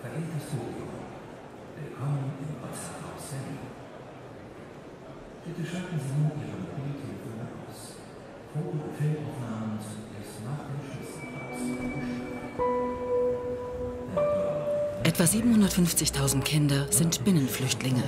Verehrtes Publikum, willkommen im Wasserhaus Berlin. Bitte schalten Sie nun Ihre Mobiltelefone aus. Foto- und Filmaufnahmen sind erst nach dem Schlüsselpreis gestattet. Etwa 750.000 Kinder sind Binnenflüchtlinge.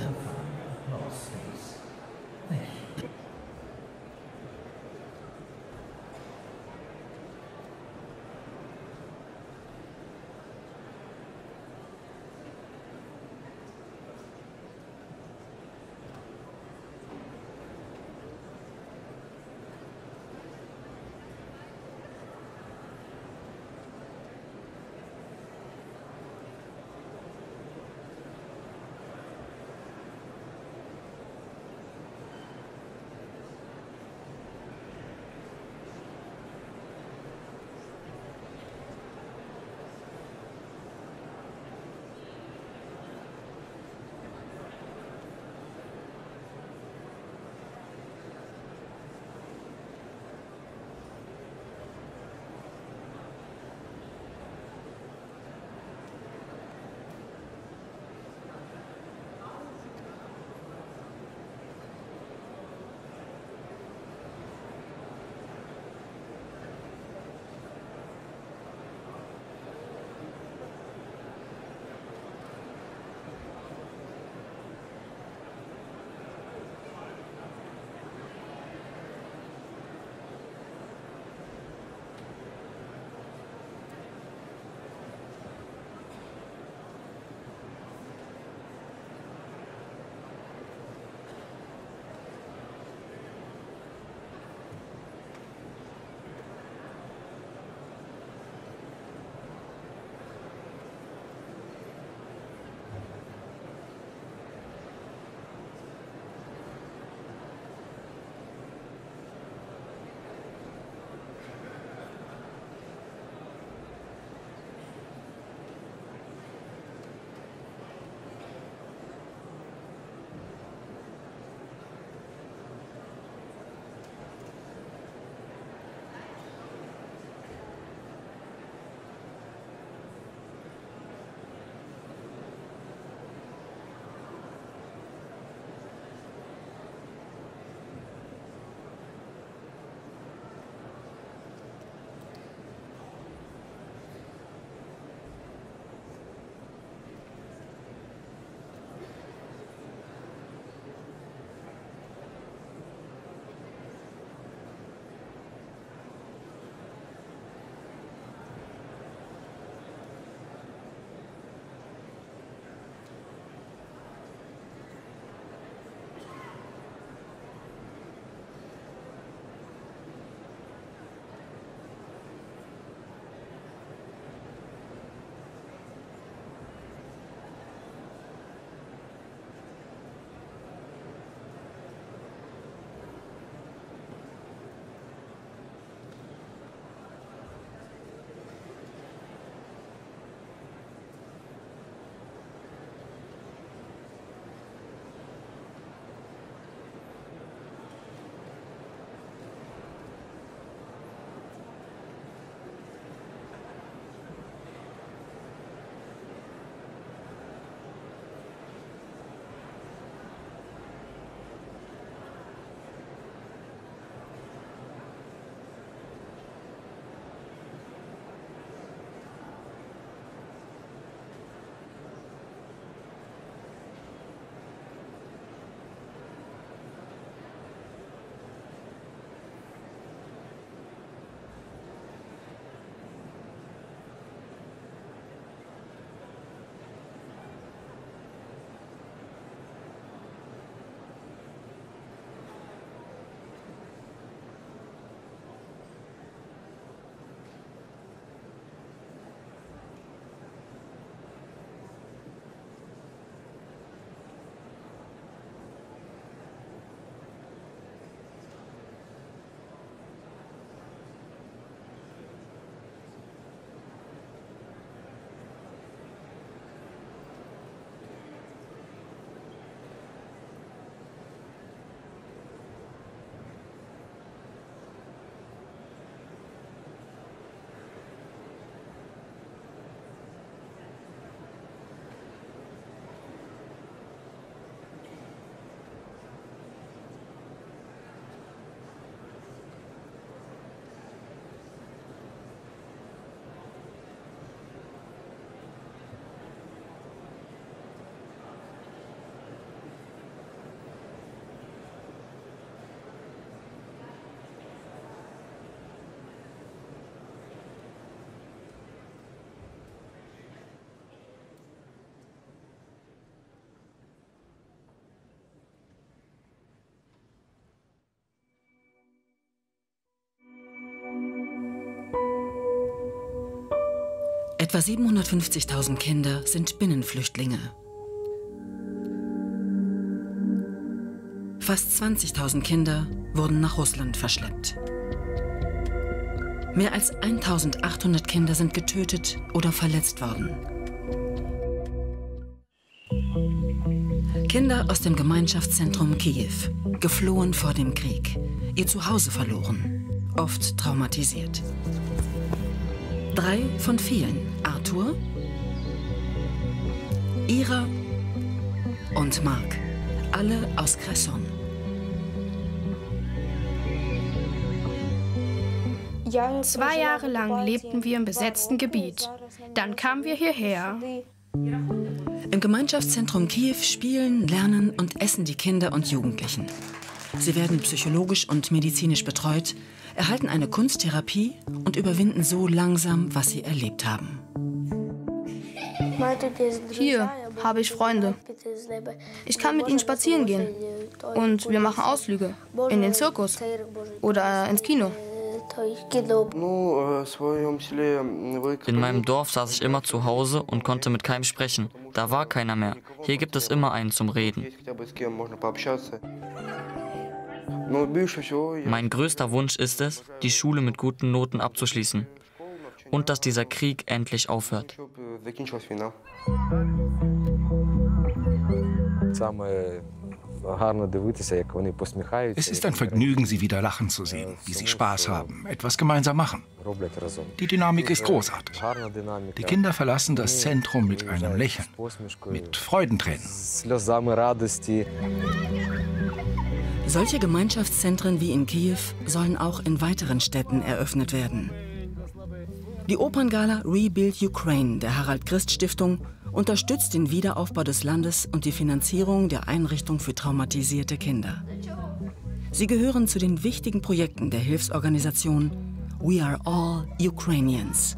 Etwa 750.000 Kinder sind Binnenflüchtlinge. Fast 20.000 Kinder wurden nach Russland verschleppt. Mehr als 1.800 Kinder sind getötet oder verletzt worden. Kinder aus dem Gemeinschaftszentrum Kiew, geflohen vor dem Krieg, ihr Zuhause verloren, oft traumatisiert. 3 von vielen, Arthur, Ira und Mark, alle aus Kherson. Zwei Jahre lang lebten wir im besetzten Gebiet. Dann kamen wir hierher. Im Gemeinschaftszentrum Kiew spielen, lernen und essen die Kinder und Jugendlichen. Sie werden psychologisch und medizinisch betreut, erhalten eine Kunsttherapie und überwinden so langsam, was sie erlebt haben. Hier habe ich Freunde. Ich kann mit ihnen spazieren gehen. Und wir machen Ausflüge in den Zirkus oder ins Kino. In meinem Dorf saß ich immer zu Hause und konnte mit keinem sprechen. Da war keiner mehr. Hier gibt es immer einen zum Reden. Mein größter Wunsch ist es, die Schule mit guten Noten abzuschließen. Und dass dieser Krieg endlich aufhört. Es ist ein Vergnügen, sie wieder lachen zu sehen, wie sie Spaß haben, etwas gemeinsam machen. Die Dynamik ist großartig. Die Kinder verlassen das Zentrum mit einem Lächeln, mit Freudentränen. Solche Gemeinschaftszentren wie in Kiew sollen auch in weiteren Städten eröffnet werden. Die Operngala Rebuild Ukraine der Harald-Christ-Stiftung unterstützt den Wiederaufbau des Landes und die Finanzierung der Einrichtung für traumatisierte Kinder. Sie gehören zu den wichtigen Projekten der Hilfsorganisation We Are All Ukrainians.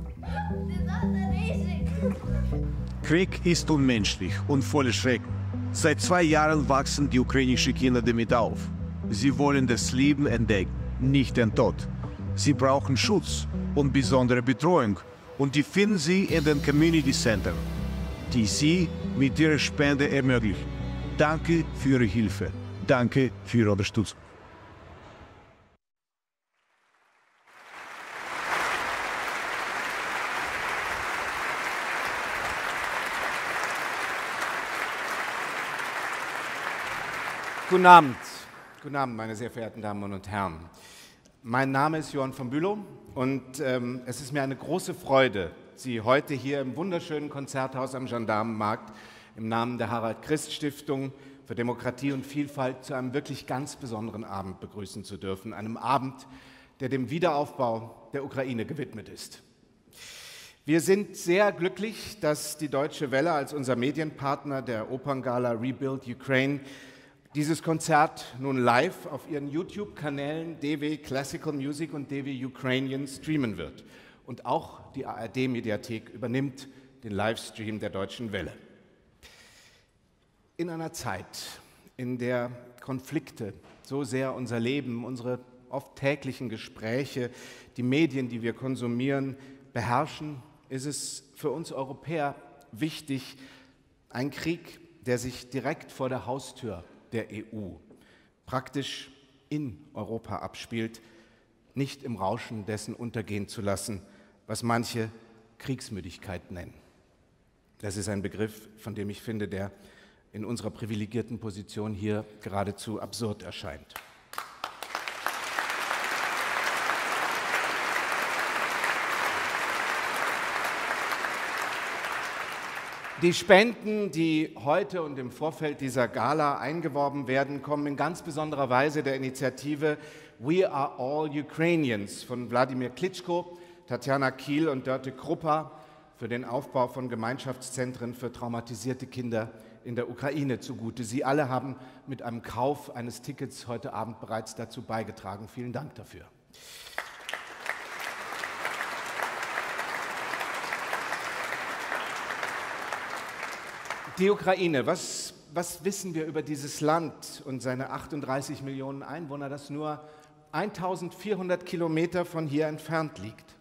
Krieg ist unmenschlich und voller Schrecken. Seit 2 Jahren wachsen die ukrainischen Kinder damit auf. Sie wollen das Leben entdecken, nicht den Tod. Sie brauchen Schutz und besondere Betreuung. Und die finden sie in den Community Center, die sie mit ihrer Spende ermöglichen. Danke für Ihre Hilfe. Danke für Ihre Unterstützung. Guten Abend. Guten Abend, meine sehr verehrten Damen und Herren. Mein Name ist Johann von Bülow und es ist mir eine große Freude, Sie heute hier im wunderschönen Konzerthaus am Gendarmenmarkt im Namen der Harald-Christ-Stiftung für Demokratie und Vielfalt zu einem wirklich ganz besonderen Abend begrüßen zu dürfen. Einem Abend, der dem Wiederaufbau der Ukraine gewidmet ist. Wir sind sehr glücklich, dass die Deutsche Welle als unser Medienpartner der Operngala Rebuild Ukraine dieses Konzert nun live auf ihren YouTube-Kanälen DW Classical Music und DW Ukrainian streamen wird. Und auch die ARD-Mediathek übernimmt den Livestream der Deutschen Welle. In einer Zeit, in der Konflikte so sehr unser Leben, unsere oft täglichen Gespräche, die Medien, die wir konsumieren, beherrschen, ist es für uns Europäer wichtig, ein Krieg, der sich direkt vor der Haustür der EU, praktisch in Europa abspielt, nicht im Rauschen dessen untergehen zu lassen, was manche Kriegsmüdigkeit nennen. Das ist ein Begriff, von dem ich finde, der in unserer privilegierten Position hier geradezu absurd erscheint. Die Spenden, die heute und im Vorfeld dieser Gala eingeworben werden, kommen in ganz besonderer Weise der Initiative We Are All Ukrainians von Wladimir Klitschko, Tatjana Kiel und Dörte Kruppa für den Aufbau von Gemeinschaftszentren für traumatisierte Kinder in der Ukraine zugute. Sie alle haben mit einem Kauf eines Tickets heute Abend bereits dazu beigetragen. Vielen Dank dafür. Die Ukraine, was wissen wir über dieses Land und seine 38 Millionen Einwohner, das nur 1400 Kilometer von hier entfernt liegt?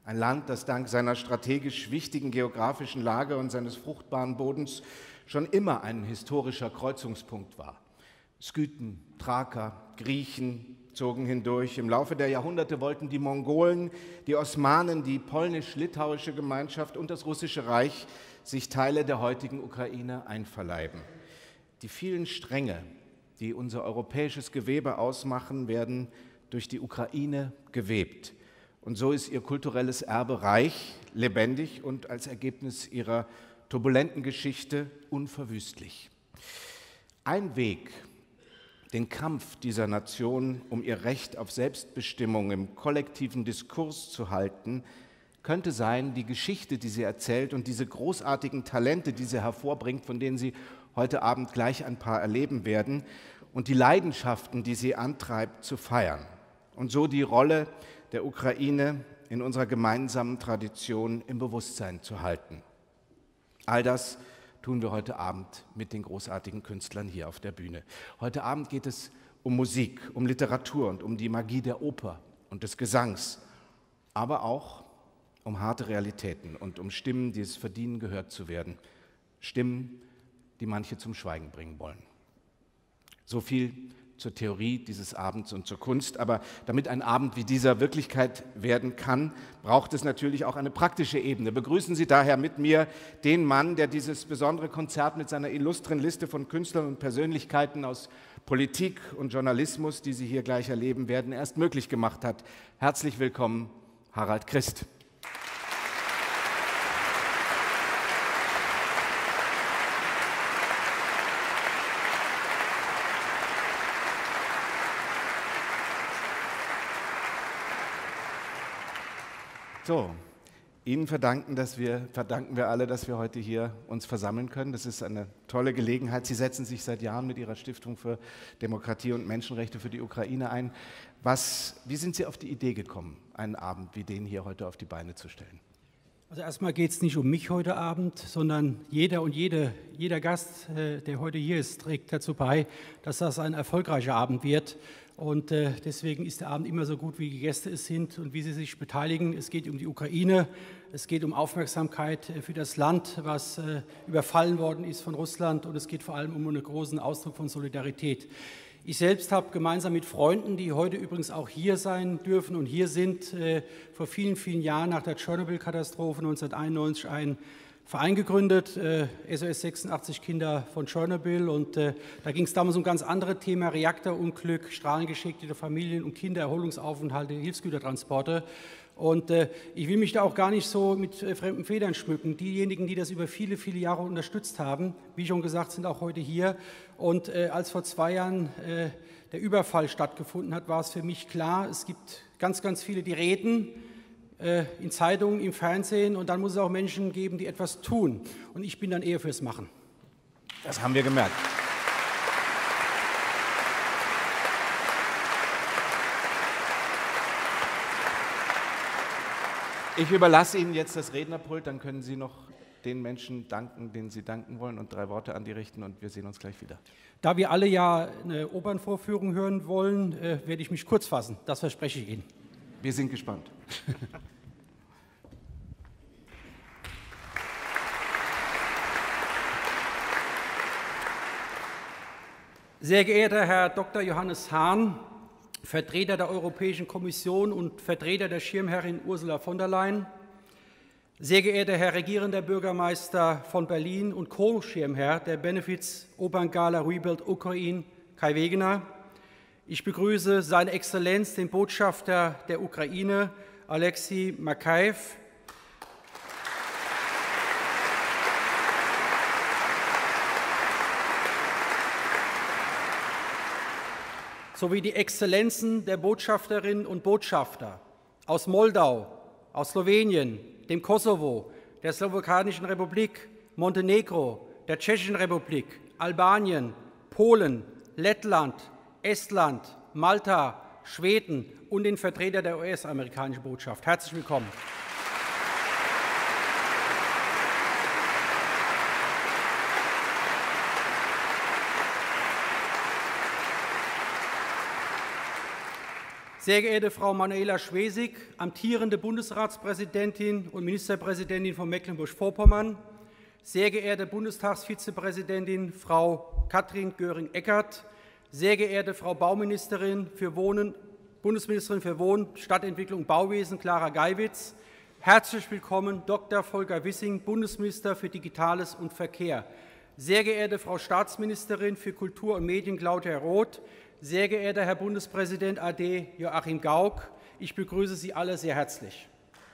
Ein Land, das dank seiner strategisch wichtigen geografischen Lage und seines fruchtbaren Bodens schon immer ein historischer Kreuzungspunkt war. Skythen, Thraker, Griechen zogen hindurch. Im Laufe der Jahrhunderte wollten die Mongolen, die Osmanen, die polnisch-litauische Gemeinschaft und das Russische Reich sich Teile der heutigen Ukraine einverleiben. Die vielen Stränge, die unser europäisches Gewebe ausmachen, werden durch die Ukraine gewebt. Und so ist ihr kulturelles Erbe reich, lebendig und als Ergebnis ihrer turbulenten Geschichte unverwüstlich. Ein Weg, den Kampf dieser Nation um ihr Recht auf Selbstbestimmung im kollektiven Diskurs zu halten, könnte sein, die Geschichte, die sie erzählt und diese großartigen Talente, die sie hervorbringt, von denen Sie heute Abend gleich ein paar erleben werden, und die Leidenschaften, die sie antreibt, zu feiern. Und so die Rolle der Ukraine in unserer gemeinsamen Tradition im Bewusstsein zu halten. All das tun wir heute Abend mit den großartigen Künstlern hier auf der Bühne. Heute Abend geht es um Musik, um Literatur und um die Magie der Oper und des Gesangs, aber auch um harte Realitäten und um Stimmen, die es verdienen, gehört zu werden. Stimmen, die manche zum Schweigen bringen wollen. So viel zur Theorie dieses Abends und zur Kunst. Aber damit ein Abend wie dieser Wirklichkeit werden kann, braucht es natürlich auch eine praktische Ebene. Begrüßen Sie daher mit mir den Mann, der dieses besondere Konzert mit seiner illustren Liste von Künstlern und Persönlichkeiten aus Politik und Journalismus, die Sie hier gleich erleben werden, erst möglich gemacht hat. Herzlich willkommen, Harald Christ. So, Ihnen verdanken wir alle, dass wir heute hier uns versammeln können. Das ist eine tolle Gelegenheit. Sie setzen sich seit Jahren mit Ihrer Stiftung für Demokratie und Menschenrechte für die Ukraine ein. Wie sind Sie auf die Idee gekommen, einen Abend wie den hier heute auf die Beine zu stellen? Also erstmal geht es nicht um mich heute Abend, sondern jeder Gast, der heute hier ist, trägt dazu bei, dass das ein erfolgreicher Abend wird. Und deswegen ist der Abend immer so gut, wie die Gäste es sind und wie sie sich beteiligen. Es geht um die Ukraine, es geht um Aufmerksamkeit für das Land, was überfallen worden ist von Russland, und es geht vor allem um einen großen Ausdruck von Solidarität. Ich selbst habe gemeinsam mit Freunden, die heute übrigens auch hier sein dürfen und hier sind, vor vielen, vielen Jahren nach der Tschernobyl-Katastrophe 1991 einen Verein gegründet, SOS 86 Kinder von Tschernobyl, und da ging es damals um ganz andere Themen: Reaktorunglück, strahlengeschädigte Familien und Kinder, Erholungsaufenthalte, Hilfsgütertransporte. Und ich will mich da auch gar nicht so mit fremden Federn schmücken. Diejenigen, die das über viele, viele Jahre unterstützt haben, wie schon gesagt, sind auch heute hier. Und als vor 2 Jahren der Überfall stattgefunden hat, war es für mich klar, es gibt ganz, ganz viele, die reden, in Zeitungen, im Fernsehen, und dann muss es auch Menschen geben, die etwas tun. Und ich bin dann eher fürs Machen. Das haben wir gemerkt. Ich überlasse Ihnen jetzt das Rednerpult, dann können Sie noch den Menschen danken, denen Sie danken wollen, und 3 Worte an die richten, und wir sehen uns gleich wieder. Da wir alle ja eine Opernvorführung hören wollen, werde ich mich kurz fassen. Das verspreche ich Ihnen. Wir sind gespannt. Sehr geehrter Herr Dr. Johannes Hahn, Vertreter der Europäischen Kommission und Vertreter der Schirmherrin Ursula von der Leyen, sehr geehrter Herr Regierender Bürgermeister von Berlin und Co-Schirmherr der Benefits Operngala Rebuild Ukraine, Kai Wegener, ich begrüße Seine Exzellenz, den Botschafter der Ukraine, Alexei Makaev, sowie die Exzellenzen der Botschafterinnen und Botschafter aus Moldau, aus Slowenien, dem Kosovo, der Slowakanischen Republik, Montenegro, der Tschechischen Republik, Albanien, Polen, Lettland, Estland, Malta, Schweden und den Vertreter der US-amerikanischen Botschaft. Herzlich willkommen. Sehr geehrte Frau Manuela Schwesig, amtierende Bundesratspräsidentin und Ministerpräsidentin von Mecklenburg-Vorpommern, sehr geehrte Bundestagsvizepräsidentin Frau Katrin Göring-Eckardt, sehr geehrte Frau Bundesministerin für Wohnen, Stadtentwicklung und Bauwesen Clara Geiwitz, herzlich willkommen Dr. Volker Wissing, Bundesminister für Digitales und Verkehr, sehr geehrte Frau Staatsministerin für Kultur und Medien Claudia Roth, sehr geehrter Herr Bundespräsident AD Joachim Gauck, ich begrüße Sie alle sehr herzlich.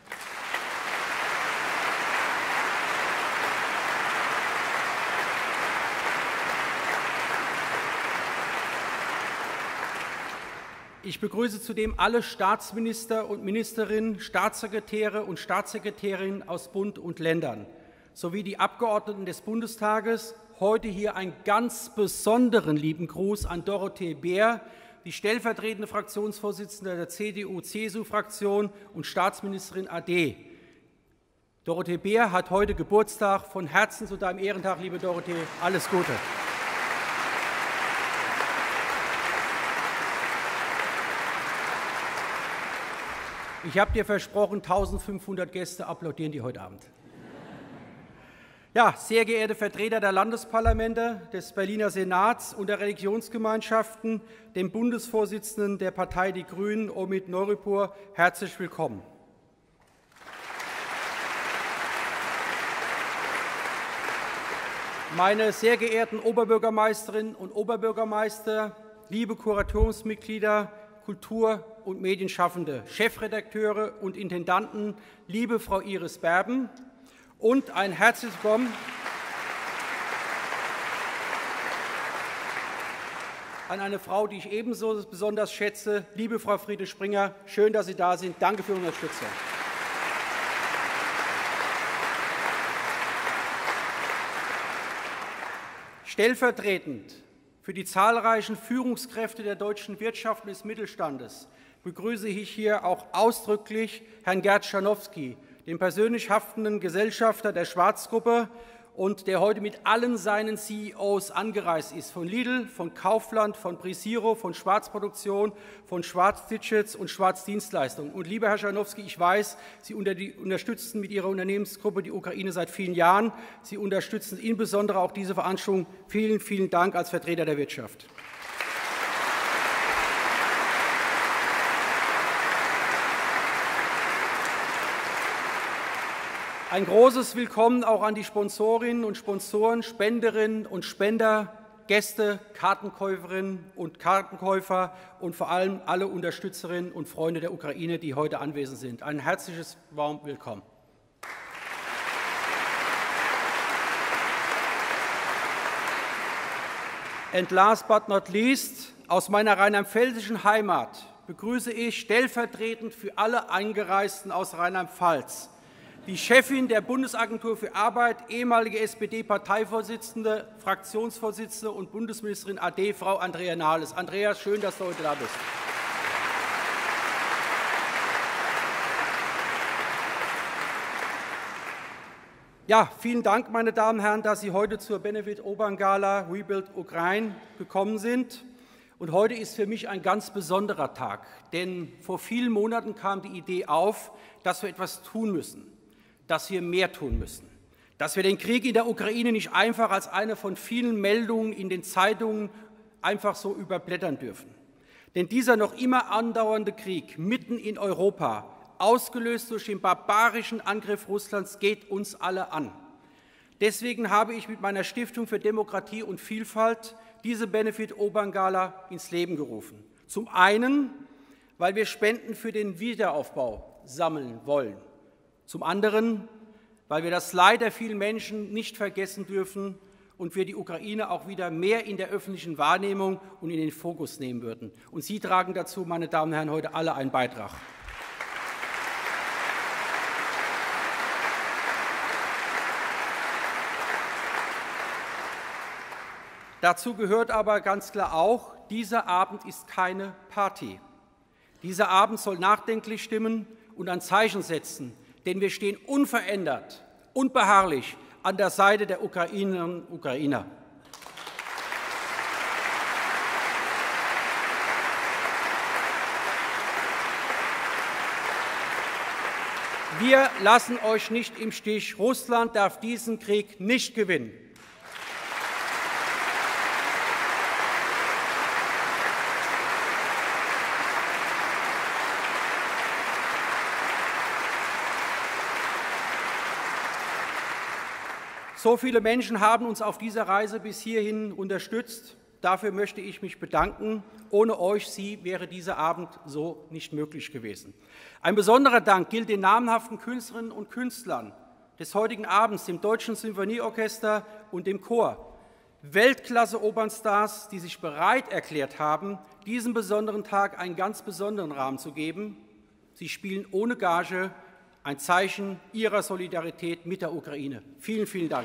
Ich begrüße zudem alle Staatsminister und Ministerinnen, Staatssekretäre und Staatssekretärinnen aus Bund und Ländern sowie die Abgeordneten des Bundestages. Heute hier einen ganz besonderen lieben Gruß an Dorothee Bär, die stellvertretende Fraktionsvorsitzende der CDU-CSU-Fraktion und Staatsministerin AD. Dorothee Bär hat heute Geburtstag. Von Herzen zu deinem Ehrentag, liebe Dorothee, alles Gute. Ich habe dir versprochen, 1500 Gäste applaudieren die heute Abend. Ja, sehr geehrte Vertreter der Landesparlamente, des Berliner Senats und der Religionsgemeinschaften, dem Bundesvorsitzenden der Partei Die Grünen, Omid Nuripur, herzlich willkommen. Meine sehr geehrten Oberbürgermeisterinnen und Oberbürgermeister, liebe Kuratoriumsmitglieder, Kultur- und Medienschaffende, Chefredakteure und Intendanten, liebe Frau Iris Berben, und ein herzliches Willkommen an eine Frau, die ich ebenso besonders schätze, liebe Frau Friede Springer. Schön, dass Sie da sind. Danke für Ihre Unterstützung. Stellvertretend für die zahlreichen Führungskräfte der deutschen Wirtschaft und des Mittelstandes begrüße ich hier auch ausdrücklich Herrn Gerd Schanowski, den persönlich haftenden Gesellschafter der Schwarz-Gruppe und der heute mit allen seinen CEOs angereist ist, von Lidl, von Kaufland, von Prisiro, von Schwarzproduktion, von Schwarz-Digits und Schwarz-Dienstleistungen. Und lieber Herr Schanowski, ich weiß, Sie unterstützen mit Ihrer Unternehmensgruppe die Ukraine seit vielen Jahren. Sie unterstützen insbesondere auch diese Veranstaltung. Vielen, vielen Dank als Vertreter der Wirtschaft. Ein großes Willkommen auch an die Sponsorinnen und Sponsoren, Spenderinnen und Spender, Gäste, Kartenkäuferinnen und Kartenkäufer und vor allem alle Unterstützerinnen und Freunde der Ukraine, die heute anwesend sind. Ein herzliches warm Willkommen. And last but not least, aus meiner rheinland-pfälzischen Heimat begrüße ich stellvertretend für alle Eingereisten aus Rheinland-Pfalz die Chefin der Bundesagentur für Arbeit, ehemalige SPD-Parteivorsitzende, Fraktionsvorsitzende und Bundesministerin AD, Frau Andrea Nahles. Andrea, schön, dass du heute da bist. Ja, vielen Dank, meine Damen und Herren, dass Sie heute zur Benefit-Opern-Gala Rebuild Ukraine gekommen sind. Und heute ist für mich ein ganz besonderer Tag, denn vor vielen Monaten kam die Idee auf, dass wir etwas tun müssen, dass wir mehr tun müssen, dass wir den Krieg in der Ukraine nicht einfach als eine von vielen Meldungen in den Zeitungen einfach so überblättern dürfen. Denn dieser noch immer andauernde Krieg mitten in Europa, ausgelöst durch den barbarischen Angriff Russlands, geht uns alle an. Deswegen habe ich mit meiner Stiftung für Demokratie und Vielfalt diese Benefit-Opern-Gala ins Leben gerufen. Zum einen, weil wir Spenden für den Wiederaufbau sammeln wollen. Zum anderen, weil wir das Leid der vielen Menschen nicht vergessen dürfen und wir die Ukraine auch wieder mehr in der öffentlichen Wahrnehmung und in den Fokus nehmen würden. Und Sie tragen dazu, meine Damen und Herren, heute alle einen Beitrag. Dazu gehört aber ganz klar auch, dieser Abend ist keine Party. Dieser Abend soll nachdenklich stimmen und ein Zeichen setzen, denn wir stehen unverändert und beharrlich an der Seite der Ukrainerinnen und Ukrainer. Wir lassen euch nicht im Stich. Russland darf diesen Krieg nicht gewinnen. So viele Menschen haben uns auf dieser Reise bis hierhin unterstützt. Dafür möchte ich mich bedanken. Ohne euch, wäre dieser Abend so nicht möglich gewesen. Ein besonderer Dank gilt den namhaften Künstlerinnen und Künstlern des heutigen Abends, dem Deutschen Symphonieorchester und dem Chor. Weltklasse-Opernstars, die sich bereit erklärt haben, diesem besonderen Tag einen ganz besonderen Rahmen zu geben. Sie spielen ohne Gage, ein Zeichen ihrer Solidarität mit der Ukraine. Vielen, vielen Dank.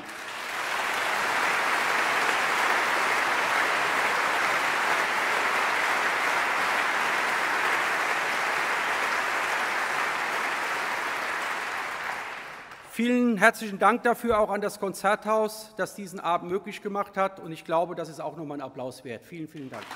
Vielen herzlichen Dank dafür auch an das Konzerthaus, das diesen Abend möglich gemacht hat. Und ich glaube, das ist auch nochmal einen Applaus wert. Vielen, vielen Dank.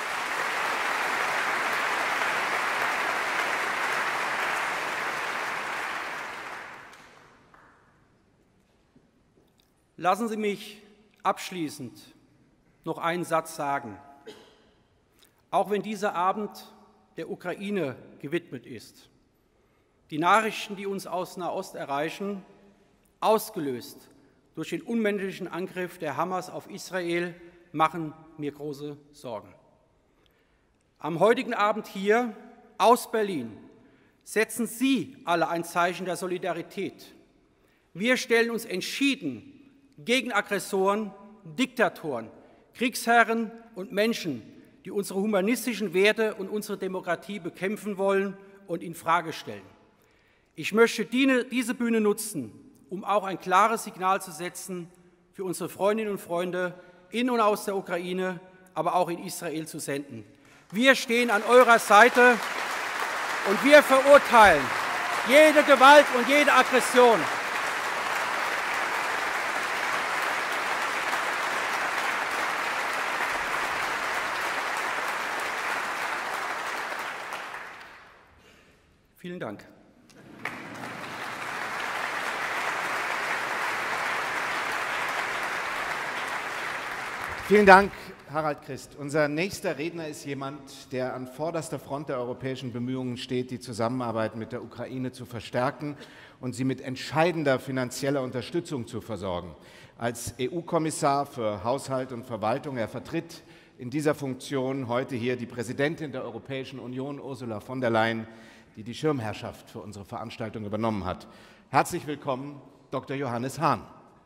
Lassen Sie mich abschließend noch einen Satz sagen. Auch wenn dieser Abend der Ukraine gewidmet ist, die Nachrichten, die uns aus Nahost erreichen, ausgelöst durch den unmenschlichen Angriff der Hamas auf Israel, machen mir große Sorgen. Am heutigen Abend hier aus Berlin setzen Sie alle ein Zeichen der Solidarität. Wir stellen uns entschieden gegen Aggressoren, Diktatoren, Kriegsherren und Menschen, die unsere humanistischen Werte und unsere Demokratie bekämpfen wollen und infrage stellen. Ich möchte diese Bühne nutzen, um auch ein klares Signal zu setzen für unsere Freundinnen und Freunde in und aus der Ukraine, aber auch in Israel zu senden. Wir stehen an eurer Seite und wir verurteilen jede Gewalt und jede Aggression. Vielen Dank. Vielen Dank, Harald Christ. Unser nächster Redner ist jemand, der an vorderster Front der europäischen Bemühungen steht, die Zusammenarbeit mit der Ukraine zu verstärken und sie mit entscheidender finanzieller Unterstützung zu versorgen. Als EU-Kommissar für Haushalt und Verwaltung, er vertritt in dieser Funktion heute hier die Präsidentin der Europäischen Union, Ursula von der Leyen, die die Schirmherrschaft für unsere Veranstaltung übernommen hat. Herzlich willkommen, Dr. Johannes Hahn.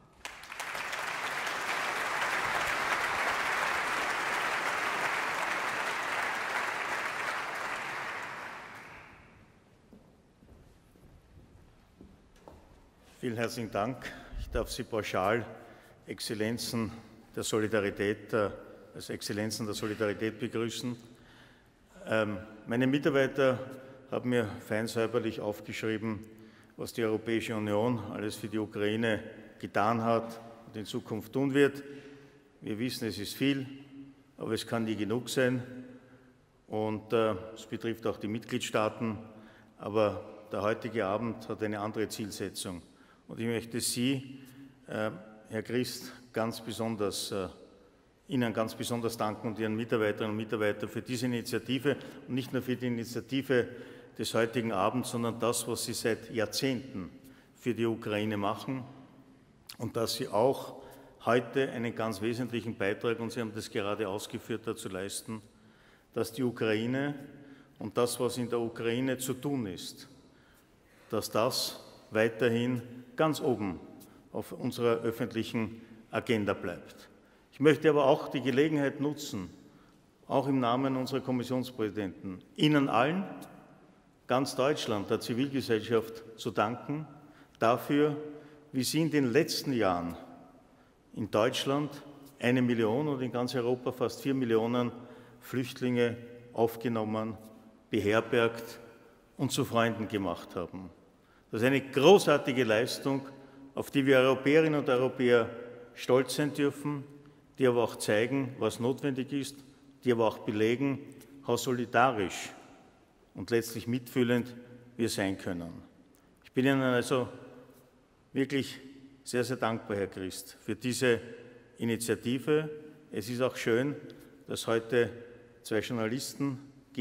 Vielen herzlichen Dank. Ich darf Sie pauschal Exzellenzen der Solidarität, als Exzellenzen der Solidarität begrüßen. Meine Mitarbeiter haben mir fein säuberlich aufgeschrieben, was die Europäische Union alles für die Ukraine getan hat und in Zukunft tun wird. Wir wissen, es ist viel, aber es kann nie genug sein. Und es betrifft auch die Mitgliedstaaten. Aber der heutige Abend hat eine andere Zielsetzung. Und ich möchte Sie, Herr Christ, Ihnen ganz besonders danken und Ihren Mitarbeiterinnen und Mitarbeitern für diese Initiative und nicht nur für die Initiative des heutigen Abends, sondern das, was Sie seit Jahrzehnten für die Ukraine machen und dass Sie auch heute einen ganz wesentlichen Beitrag, und Sie haben das gerade ausgeführt, dazu leisten, dass die Ukraine und das, was in der Ukraine zu tun ist, dass das weiterhin ganz oben auf unserer öffentlichen Agenda bleibt. Ich möchte aber auch die Gelegenheit nutzen, auch im Namen unserer Kommissionspräsidenten, Ihnen allen, ganz Deutschland, der Zivilgesellschaft zu danken dafür, wie Sie in den letzten Jahren in Deutschland 1 Million und in ganz Europa fast 4 Millionen Flüchtlinge aufgenommen, beherbergt und zu Freunden gemacht haben. Das ist eine großartige Leistung, auf die wir Europäerinnen und Europäer stolz sein dürfen, die aber auch zeigen, was notwendig ist, die aber auch belegen, how solidarisch und letztlich mitfühlend wir sein können. Ich Ich bin Ihnen also wirklich sehr, sehr dankbar, Herr Christ, für diese Initiative. Es ist auch schön, dass heute zwei Journalistinnen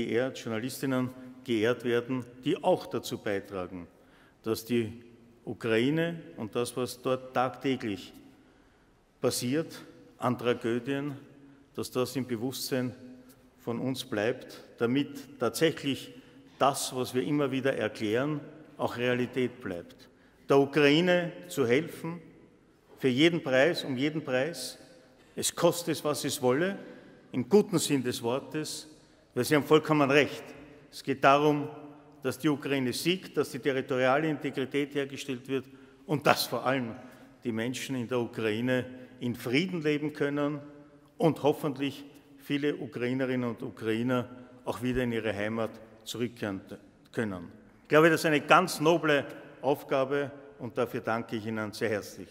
geehrt werden, die auch dazu beitragen, dass die Ukraine und das, was dort tagtäglich passiert an Tragödien, dass das im Bewusstsein von uns bleibt, damit tatsächlich das, was wir immer wieder erklären, auch Realität bleibt. Der Ukraine zu helfen, für jeden Preis, um jeden Preis, es koste es, was es wolle, im guten Sinn des Wortes, weil Sie haben vollkommen recht. Es geht darum, dass die Ukraine siegt, dass die territoriale Integrität hergestellt wird und dass vor allem die Menschen in der Ukraine in Frieden leben können und hoffentlich viele Ukrainerinnen und Ukrainer auch wieder in ihre Heimat zurückkehren können. Ich glaube, das ist eine ganz noble Aufgabe und dafür danke ich Ihnen sehr herzlich.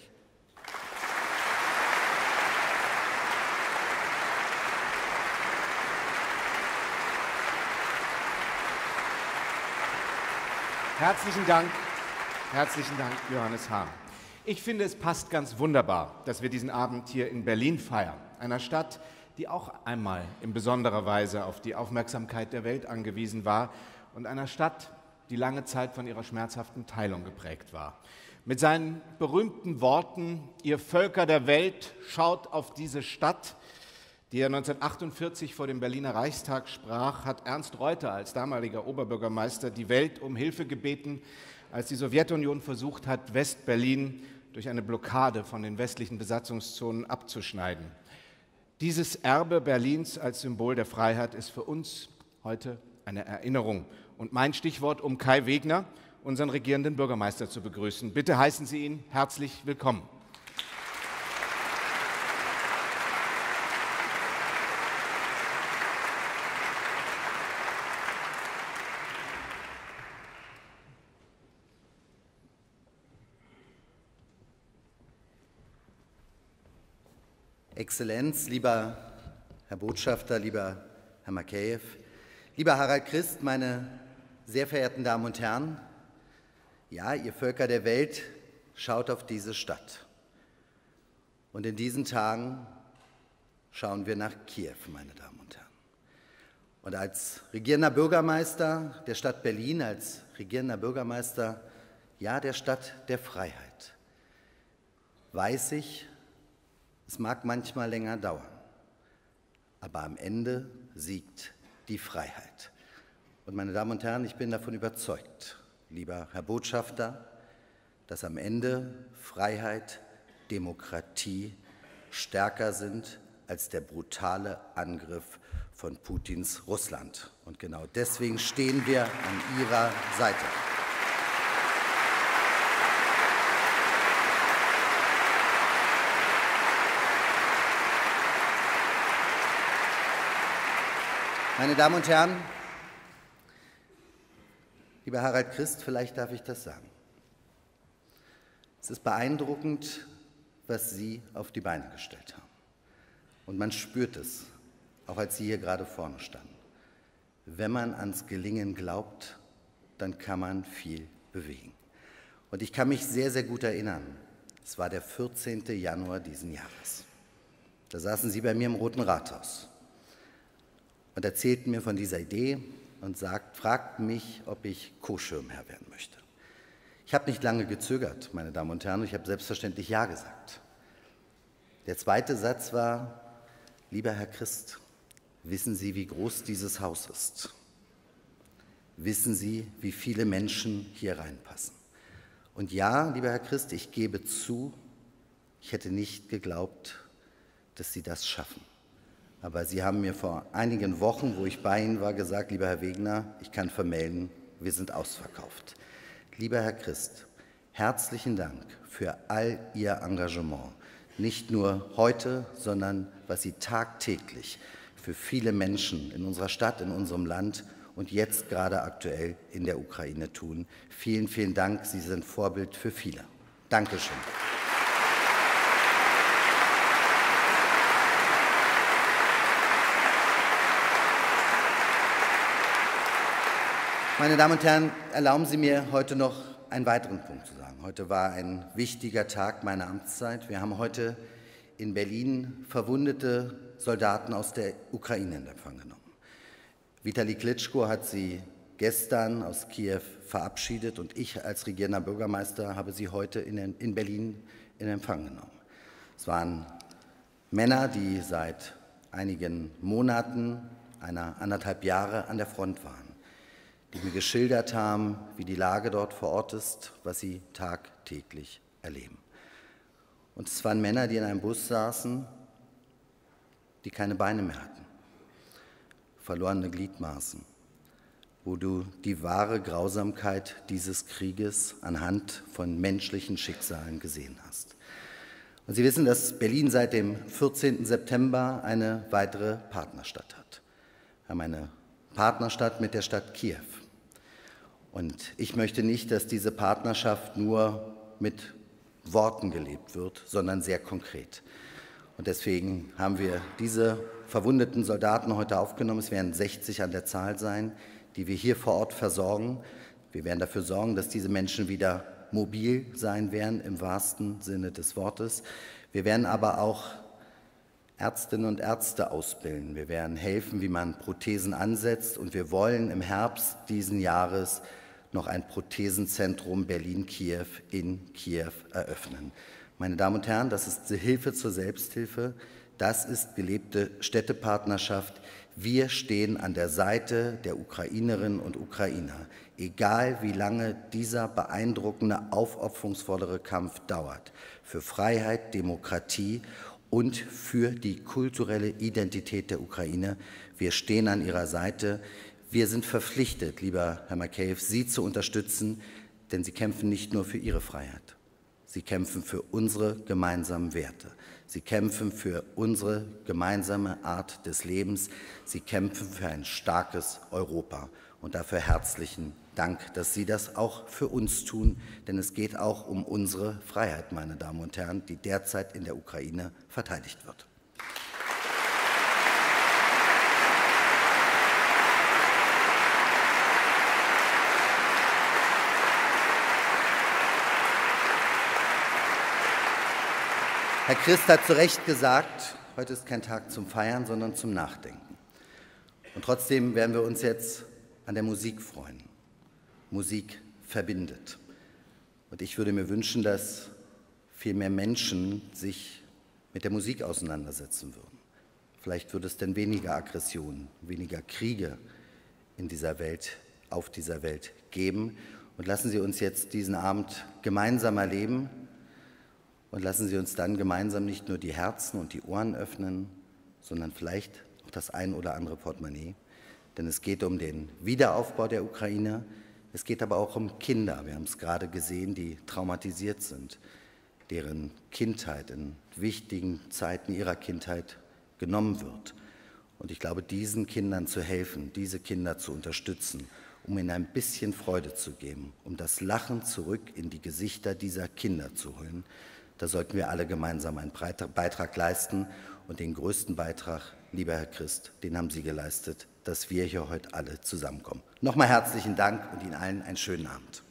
Herzlichen Dank, Johannes Hahn. Ich finde, es passt ganz wunderbar, dass wir diesen Abend hier in Berlin feiern, einer Stadt, die auch einmal in besonderer Weise auf die Aufmerksamkeit der Welt angewiesen war und einer Stadt, die lange Zeit von ihrer schmerzhaften Teilung geprägt war. Mit seinen berühmten Worten, ihr Völker der Welt, schaut auf diese Stadt, die er 1948 vor dem Berliner Reichstag sprach, hat Ernst Reuter als damaliger Oberbürgermeister die Welt um Hilfe gebeten, als die Sowjetunion versucht hat, West-Berlin durch eine Blockade von den westlichen Besatzungszonen abzuschneiden. Dieses Erbe Berlins als Symbol der Freiheit ist für uns heute eine Erinnerung. Und mein Stichwort, um Kai Wegner, unseren regierenden Bürgermeister, zu begrüßen. Bitte heißen Sie ihn herzlich willkommen. Exzellenz, lieber Herr Botschafter, lieber Herr Makeyev, lieber Harald Christ, meine sehr verehrten Damen und Herren, ja, ihr Völker der Welt, schaut auf diese Stadt. Und in diesen Tagen schauen wir nach Kiew, meine Damen und Herren. Und als regierender Bürgermeister der Stadt Berlin, als regierender Bürgermeister, ja, der Stadt der Freiheit, weiß ich, es mag manchmal länger dauern, aber am Ende siegt die Freiheit. Und meine Damen und Herren, ich bin davon überzeugt, lieber Herr Botschafter, dass am Ende Freiheit, Demokratie stärker sind als der brutale Angriff von Putins Russland. Und genau deswegen stehen wir an Ihrer Seite. Meine Damen und Herren, lieber Harald Christ, vielleicht darf ich das sagen. Es ist beeindruckend, was Sie auf die Beine gestellt haben. Und man spürt es, auch als Sie hier gerade vorne standen. Wenn man ans Gelingen glaubt, dann kann man viel bewegen. Und ich kann mich sehr, sehr gut erinnern. Es war der 14. Januar diesen Jahres. Da saßen Sie bei mir im Roten Rathaus und erzählten mir von dieser Idee und fragten mich, ob ich Co-Schirmherr werden möchte. Ich habe nicht lange gezögert, meine Damen und Herren, ich habe selbstverständlich Ja gesagt. Der zweite Satz war: Lieber Herr Christ, wissen Sie, wie groß dieses Haus ist? Wissen Sie, wie viele Menschen hier reinpassen? Und ja, lieber Herr Christ, ich gebe zu, ich hätte nicht geglaubt, dass Sie das schaffen. Aber Sie haben mir vor einigen Wochen, wo ich bei Ihnen war, gesagt: Lieber Herr Wegner, ich kann vermelden, wir sind ausverkauft. Lieber Herr Christ, herzlichen Dank für all Ihr Engagement. Nicht nur heute, sondern was Sie tagtäglich für viele Menschen in unserer Stadt, in unserem Land und jetzt gerade aktuell in der Ukraine tun. Vielen, vielen Dank. Sie sind Vorbild für viele. Dankeschön. Meine Damen und Herren, erlauben Sie mir heute noch einen weiteren Punkt zu sagen. Heute war ein wichtiger Tag meiner Amtszeit. Wir haben heute in Berlin verwundete Soldaten aus der Ukraine in Empfang genommen. Vitali Klitschko hat sie gestern aus Kiew verabschiedet und ich als regierender Bürgermeister habe sie heute in Berlin in Empfang genommen. Es waren Männer, die seit einigen Monaten, anderthalb Jahre an der Front waren, die mir geschildert haben, wie die Lage dort vor Ort ist, was sie tagtäglich erleben. Und es waren Männer, die in einem Bus saßen, die keine Beine mehr hatten, verlorene Gliedmaßen, wo du die wahre Grausamkeit dieses Krieges anhand von menschlichen Schicksalen gesehen hast. Und Sie wissen, dass Berlin seit dem 14. September eine weitere Partnerstadt hat. Wir haben eine Partnerstadt mit der Stadt Kiew. Und ich möchte nicht, dass diese Partnerschaft nur mit Worten gelebt wird, sondern sehr konkret. Und deswegen haben wir diese verwundeten Soldaten heute aufgenommen. Es werden 60 an der Zahl sein, die wir hier vor Ort versorgen. Wir werden dafür sorgen, dass diese Menschen wieder mobil sein werden, im wahrsten Sinne des Wortes. Wir werden aber auch Ärztinnen und Ärzte ausbilden. Wir werden helfen, wie man Prothesen ansetzt. Und wir wollen im Herbst diesen Jahres noch ein Prothesenzentrum Berlin-Kiew in Kiew eröffnen. Meine Damen und Herren, das ist die Hilfe zur Selbsthilfe. Das ist gelebte Städtepartnerschaft. Wir stehen an der Seite der Ukrainerinnen und Ukrainer. Egal wie lange dieser beeindruckende, aufopferungsvollere Kampf dauert, für Freiheit, Demokratie und für die kulturelle Identität der Ukraine. Wir stehen an ihrer Seite. Wir sind verpflichtet, lieber Herr Makeyev, Sie zu unterstützen, denn Sie kämpfen nicht nur für Ihre Freiheit. Sie kämpfen für unsere gemeinsamen Werte. Sie kämpfen für unsere gemeinsame Art des Lebens. Sie kämpfen für ein starkes Europa. Und dafür herzlichen Dank, dass Sie das auch für uns tun, denn es geht auch um unsere Freiheit, meine Damen und Herren, die derzeit in der Ukraine verteidigt wird. Herr Christ hat zu Recht gesagt, heute ist kein Tag zum Feiern, sondern zum Nachdenken. Und trotzdem werden wir uns jetzt an der Musik freuen. Musik verbindet. Und ich würde mir wünschen, dass viel mehr Menschen sich mit der Musik auseinandersetzen würden. Vielleicht würde es dann weniger Aggressionen, weniger Kriege in dieser Welt, auf dieser Welt geben. Und lassen Sie uns jetzt diesen Abend gemeinsam erleben. Und lassen Sie uns dann gemeinsam nicht nur die Herzen und die Ohren öffnen, sondern vielleicht auch das ein oder andere Portemonnaie. Denn es geht um den Wiederaufbau der Ukraine. Es geht aber auch um Kinder. Wir haben es gerade gesehen, die traumatisiert sind, deren Kindheit in wichtigen Zeiten ihrer Kindheit genommen wird. Und ich glaube, diesen Kindern zu helfen, diese Kinder zu unterstützen, um ihnen ein bisschen Freude zu geben, um das Lachen zurück in die Gesichter dieser Kinder zu holen, da sollten wir alle gemeinsam einen Beitrag leisten. Und den größten Beitrag, lieber Herr Christ, den haben Sie geleistet, dass wir hier heute alle zusammenkommen. Nochmal herzlichen Dank und Ihnen allen einen schönen Abend.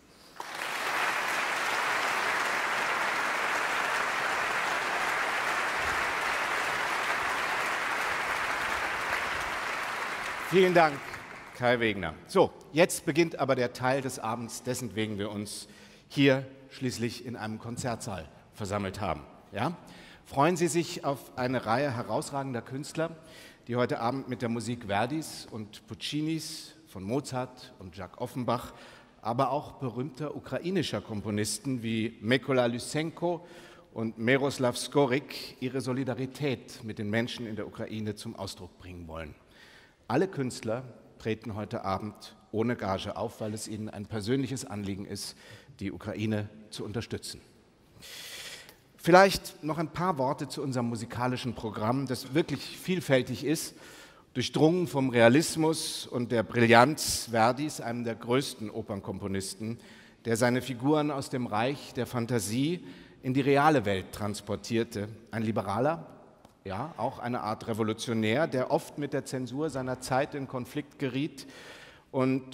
Vielen Dank, Kai Wegner. So, jetzt beginnt aber der Teil des Abends, dessen wegen wir uns hier schließlich in einem Konzertsaal versammelt haben. Ja? Freuen Sie sich auf eine Reihe herausragender Künstler, die heute Abend mit der Musik Verdis und Puccinis, von Mozart und Jacques Offenbach, aber auch berühmter ukrainischer Komponisten wie Mykola Lysenko und Miroslav Skorik ihre Solidarität mit den Menschen in der Ukraine zum Ausdruck bringen wollen. Alle Künstler treten heute Abend ohne Gage auf, weil es ihnen ein persönliches Anliegen ist, die Ukraine zu unterstützen. Vielleicht noch ein paar Worte zu unserem musikalischen Programm, das wirklich vielfältig ist, durchdrungen vom Realismus und der Brillanz Verdis, einem der größten Opernkomponisten, der seine Figuren aus dem Reich der Fantasie in die reale Welt transportierte. Ein Liberaler, ja, auch eine Art Revolutionär, der oft mit der Zensur seiner Zeit in Konflikt geriet und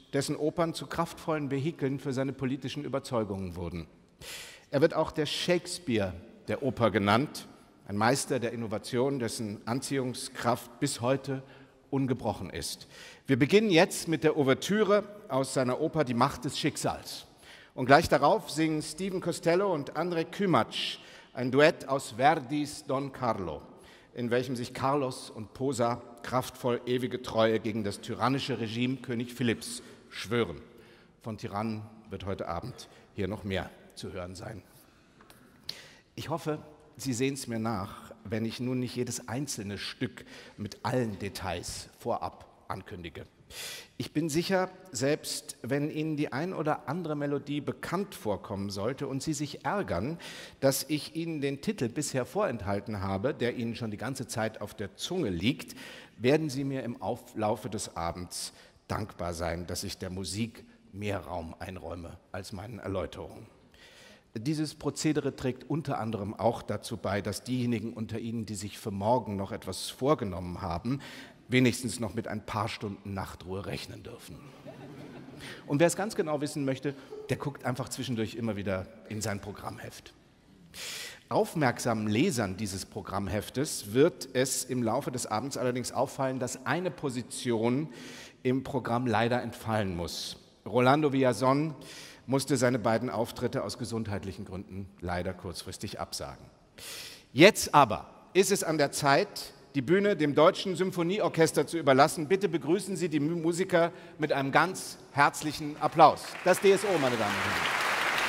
dessen Opern zu kraftvollen Vehikeln für seine politischen Überzeugungen wurden. Er wird auch der Shakespeare der Oper genannt, ein Meister der Innovation, dessen Anziehungskraft bis heute ungebrochen ist. Wir beginnen jetzt mit der Ouvertüre aus seiner Oper Die Macht des Schicksals. Und gleich darauf singen Stephen Costello und André Kümatsch ein Duett aus Verdis Don Carlo, in welchem sich Carlos und Posa kraftvoll ewige Treue gegen das tyrannische Regime König Philipps schwören. Von Tyrannen wird heute Abend hier noch mehr zu hören sein. Ich hoffe, Sie sehen es mir nach, wenn ich nun nicht jedes einzelne Stück mit allen Details vorab ankündige. Ich bin sicher, selbst wenn Ihnen die ein oder andere Melodie bekannt vorkommen sollte und Sie sich ärgern, dass ich Ihnen den Titel bisher vorenthalten habe, der Ihnen schon die ganze Zeit auf der Zunge liegt, werden Sie mir im Laufe des Abends dankbar sein, dass ich der Musik mehr Raum einräume als meinen Erläuterungen. Dieses Prozedere trägt unter anderem auch dazu bei, dass diejenigen unter Ihnen, die sich für morgen noch etwas vorgenommen haben, wenigstens noch mit ein paar Stunden Nachtruhe rechnen dürfen. Und wer es ganz genau wissen möchte, der guckt einfach zwischendurch immer wieder in sein Programmheft. Aufmerksamen Lesern dieses Programmheftes wird es im Laufe des Abends allerdings auffallen, dass eine Position im Programm leider entfallen muss. Rolando Villazón musste seine beiden Auftritte aus gesundheitlichen Gründen leider kurzfristig absagen. Jetzt aber ist es an der Zeit, die Bühne dem Deutschen Symphonieorchester zu überlassen. Bitte begrüßen Sie die Musiker mit einem ganz herzlichen Applaus. Das DSO, meine Damen und Herren.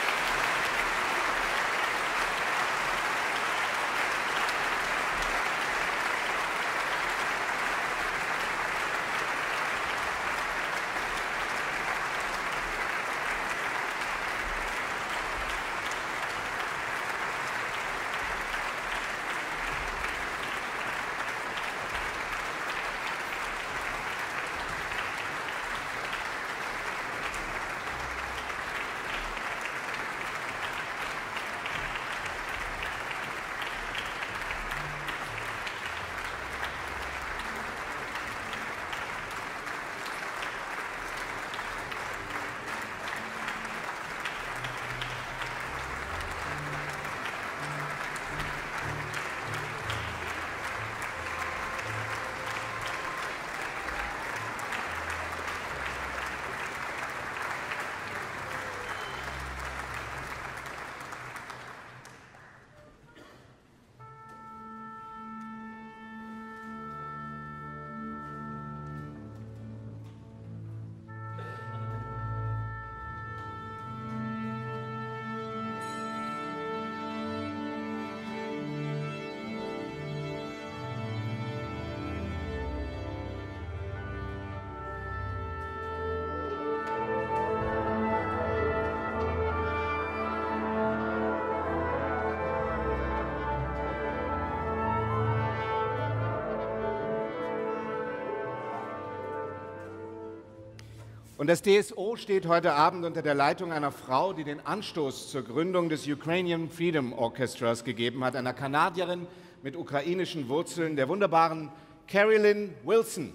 Und das DSO steht heute Abend unter der Leitung einer Frau, die den Anstoß zur Gründung des Ukrainian Freedom Orchestras gegeben hat, einer Kanadierin mit ukrainischen Wurzeln, der wunderbaren Carolyn Wilson.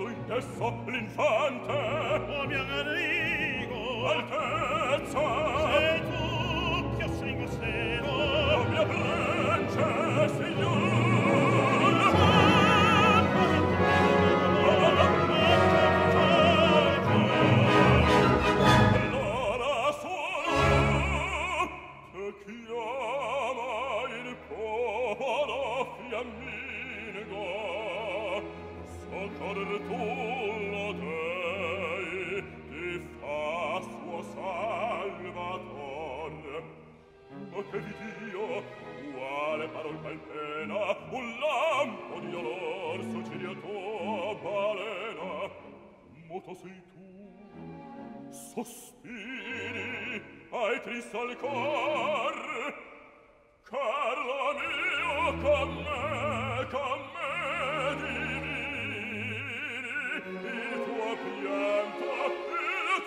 colui d'esso l'infante. Oh mio Enrico, Altezza, sei tu che sei mistero. Oh mia Prince, signor. Allora solo te chiama il popolo fiammingo, soccorre tu lo dei, ti fa suo salvatore. Ma che di Dio, quale parol calpena, un lampo di dolor suicidia tua balena. Moto sei tu, sospiri, hai tristo al cor. Carlo mio, con me divini, il tuo pianto, il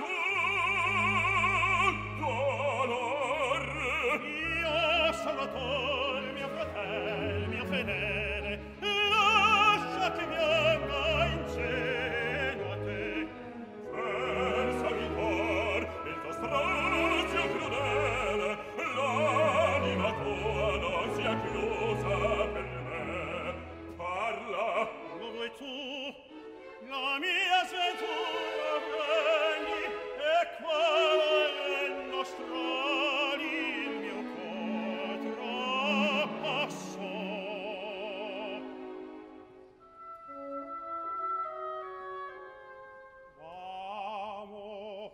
tuo dolor. Io Salvatore, mio fratello, mio fedele, lascia che venga insieme a te. Versami cor, il tuo strazio crudele, l'anima tua non sia chiusa per me. Parla, lo vuoi tu, la mia sventura prendi, e quale è nostra il mio cuore trapassò. Amo,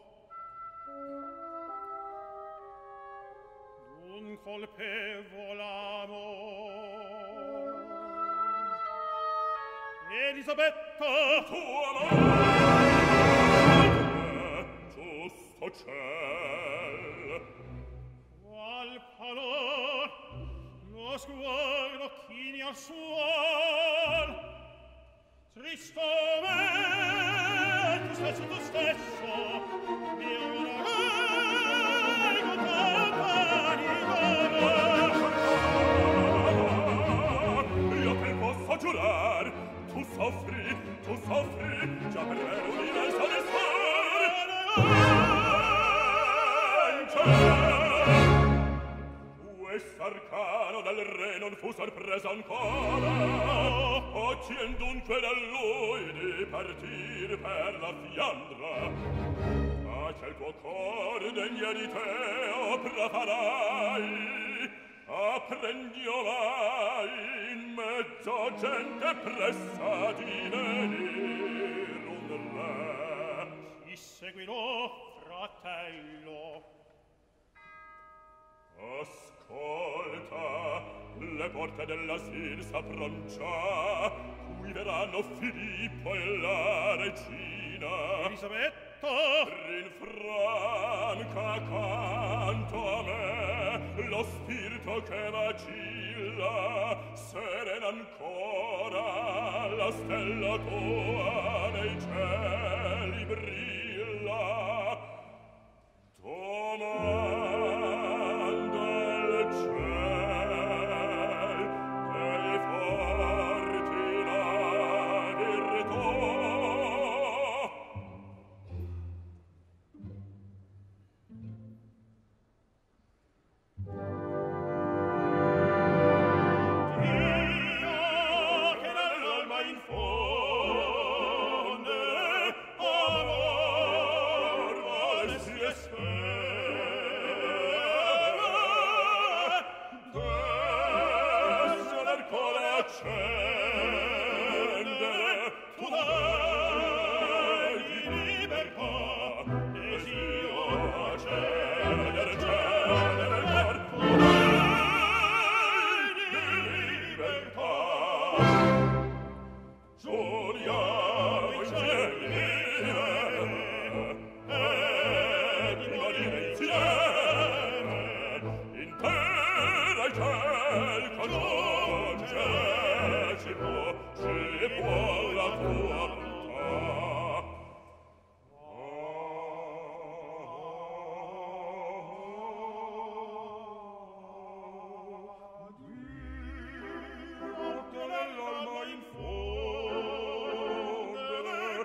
d'un colpevole amor, Elisabetta, tua madre, giusto ciel. Qual palor, lo sguardo chini al suol, tristo me, tu stesso, mio regno t'apparigo. Io te posso giurar, tu soffri, già per me l'universo di Quest'arcano del re non fu sorpreso ancora. Occien dunque da lui di partir per la Fiandra. Ma che il tuo cor degna di te opra farai, apprendiorai in mezzo gente pressa di venir un re. Ti seguirò, fratello. Ascolta, le porte dell'asil s'apron già, cui verranno Filippo e la regina. Elisabetta, rinfranca accanto a me lo spirito che vacilla, serena ancora la stella tua nei cieli brilla. Domanda al ciel dei forti la virtù. Dio che dall'alma infonde amor vuole si desce nel cuore accendere, tu dai di libertà, desio accendere, accendere il cor, tu dai di libertà. Giuriamo insieme e di morire insieme, in terra il ciel conosce, ci può la tua bontà. Dio che nell'alma infonde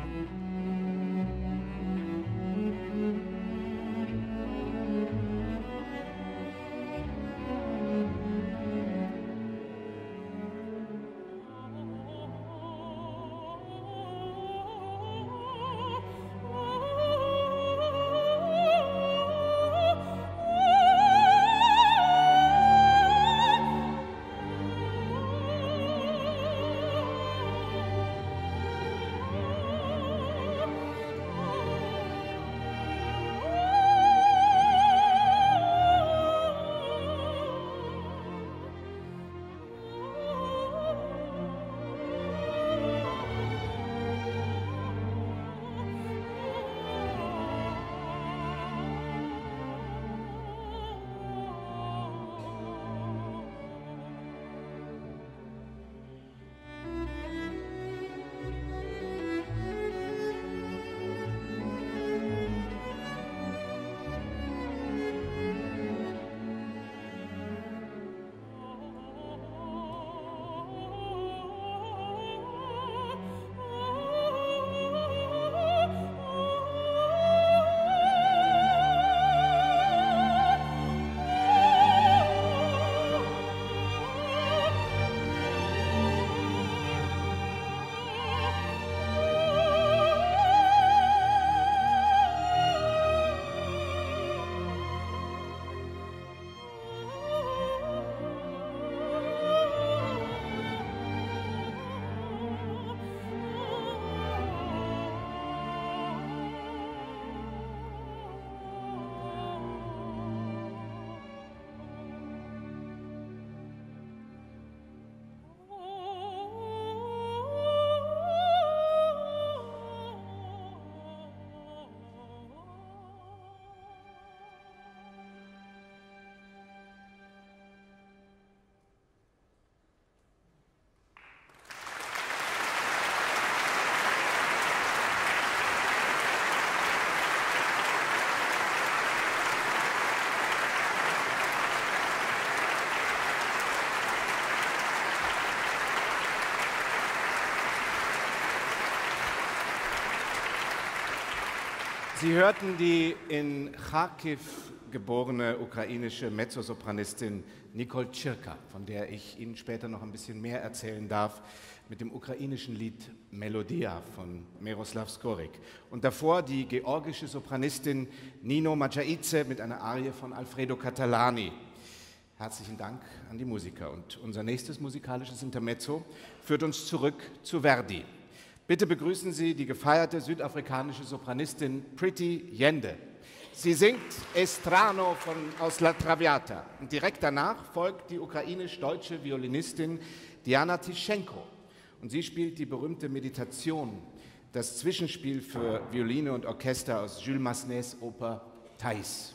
Sie hörten die in Charkiw geborene ukrainische Mezzosopranistin Nicole Tschirka, von der ich Ihnen später noch ein bisschen mehr erzählen darf, mit dem ukrainischen Lied Melodia von Miroslav Skorik. Und davor die georgische Sopranistin Nino Madjaidze mit einer Arie von Alfredo Catalani. Herzlichen Dank an die Musiker. Und unser nächstes musikalisches Intermezzo führt uns zurück zu Verdi. Bitte begrüßen Sie die gefeierte südafrikanische Sopranistin Priti Yende. Sie singt Estrano aus La Traviata. Und direkt danach folgt die ukrainisch-deutsche Violinistin Diana Tischenko. Und sie spielt die berühmte Meditation, das Zwischenspiel für Violine und Orchester aus Jules Massenets Oper Thais.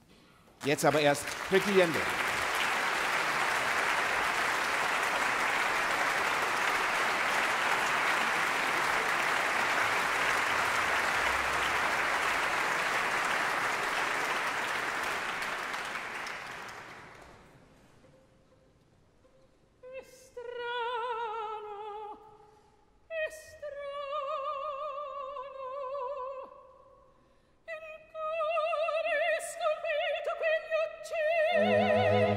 Jetzt aber erst Priti Yende. Thank you.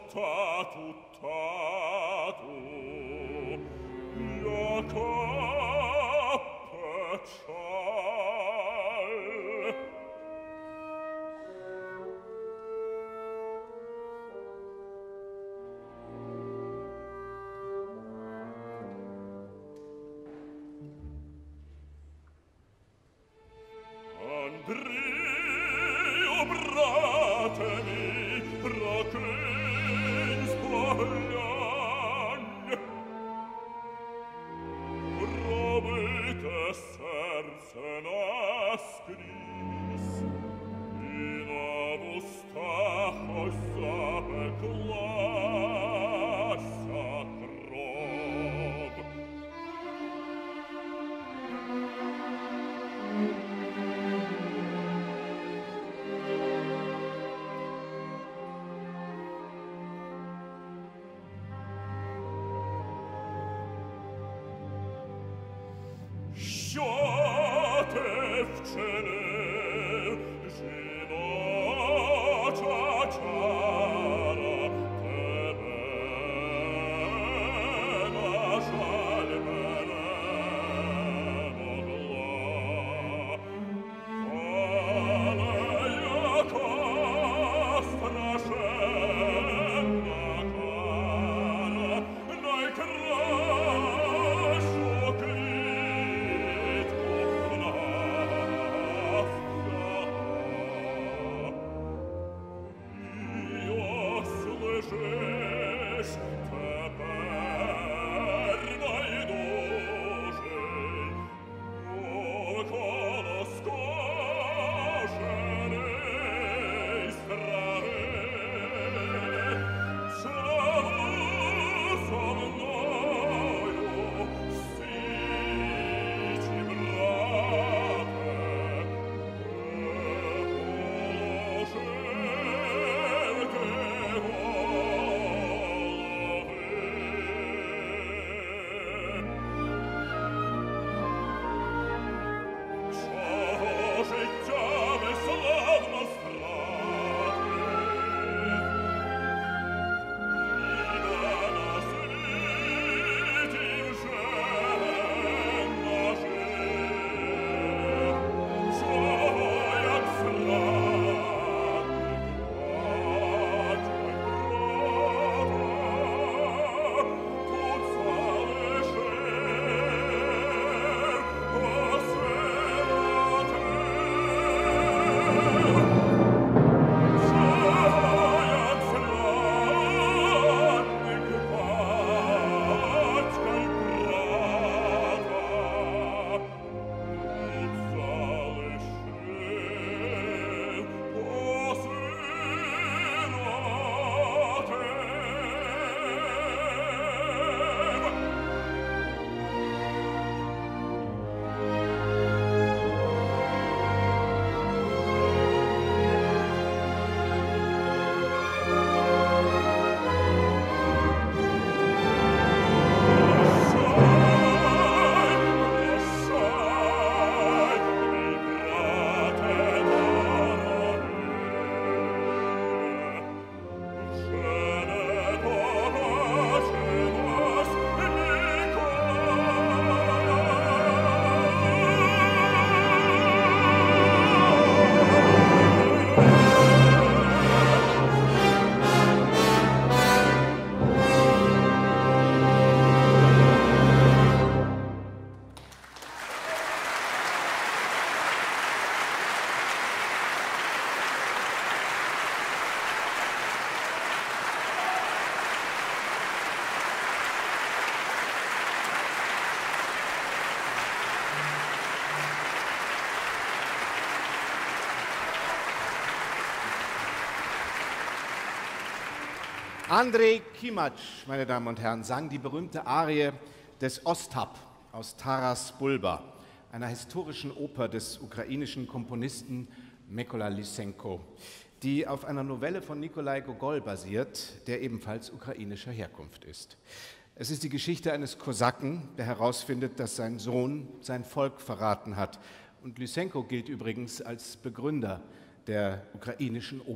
Andrej Kimac, meine Damen und Herren, sang die berühmte Arie des Ostap aus Taras Bulba, einer historischen Oper des ukrainischen Komponisten Mykola Lysenko, die auf einer Novelle von Nikolai Gogol basiert, der ebenfalls ukrainischer Herkunft ist. Es ist die Geschichte eines Kosaken, der herausfindet, dass sein Sohn sein Volk verraten hat. Und Lysenko gilt übrigens als Begründer der ukrainischen Oper.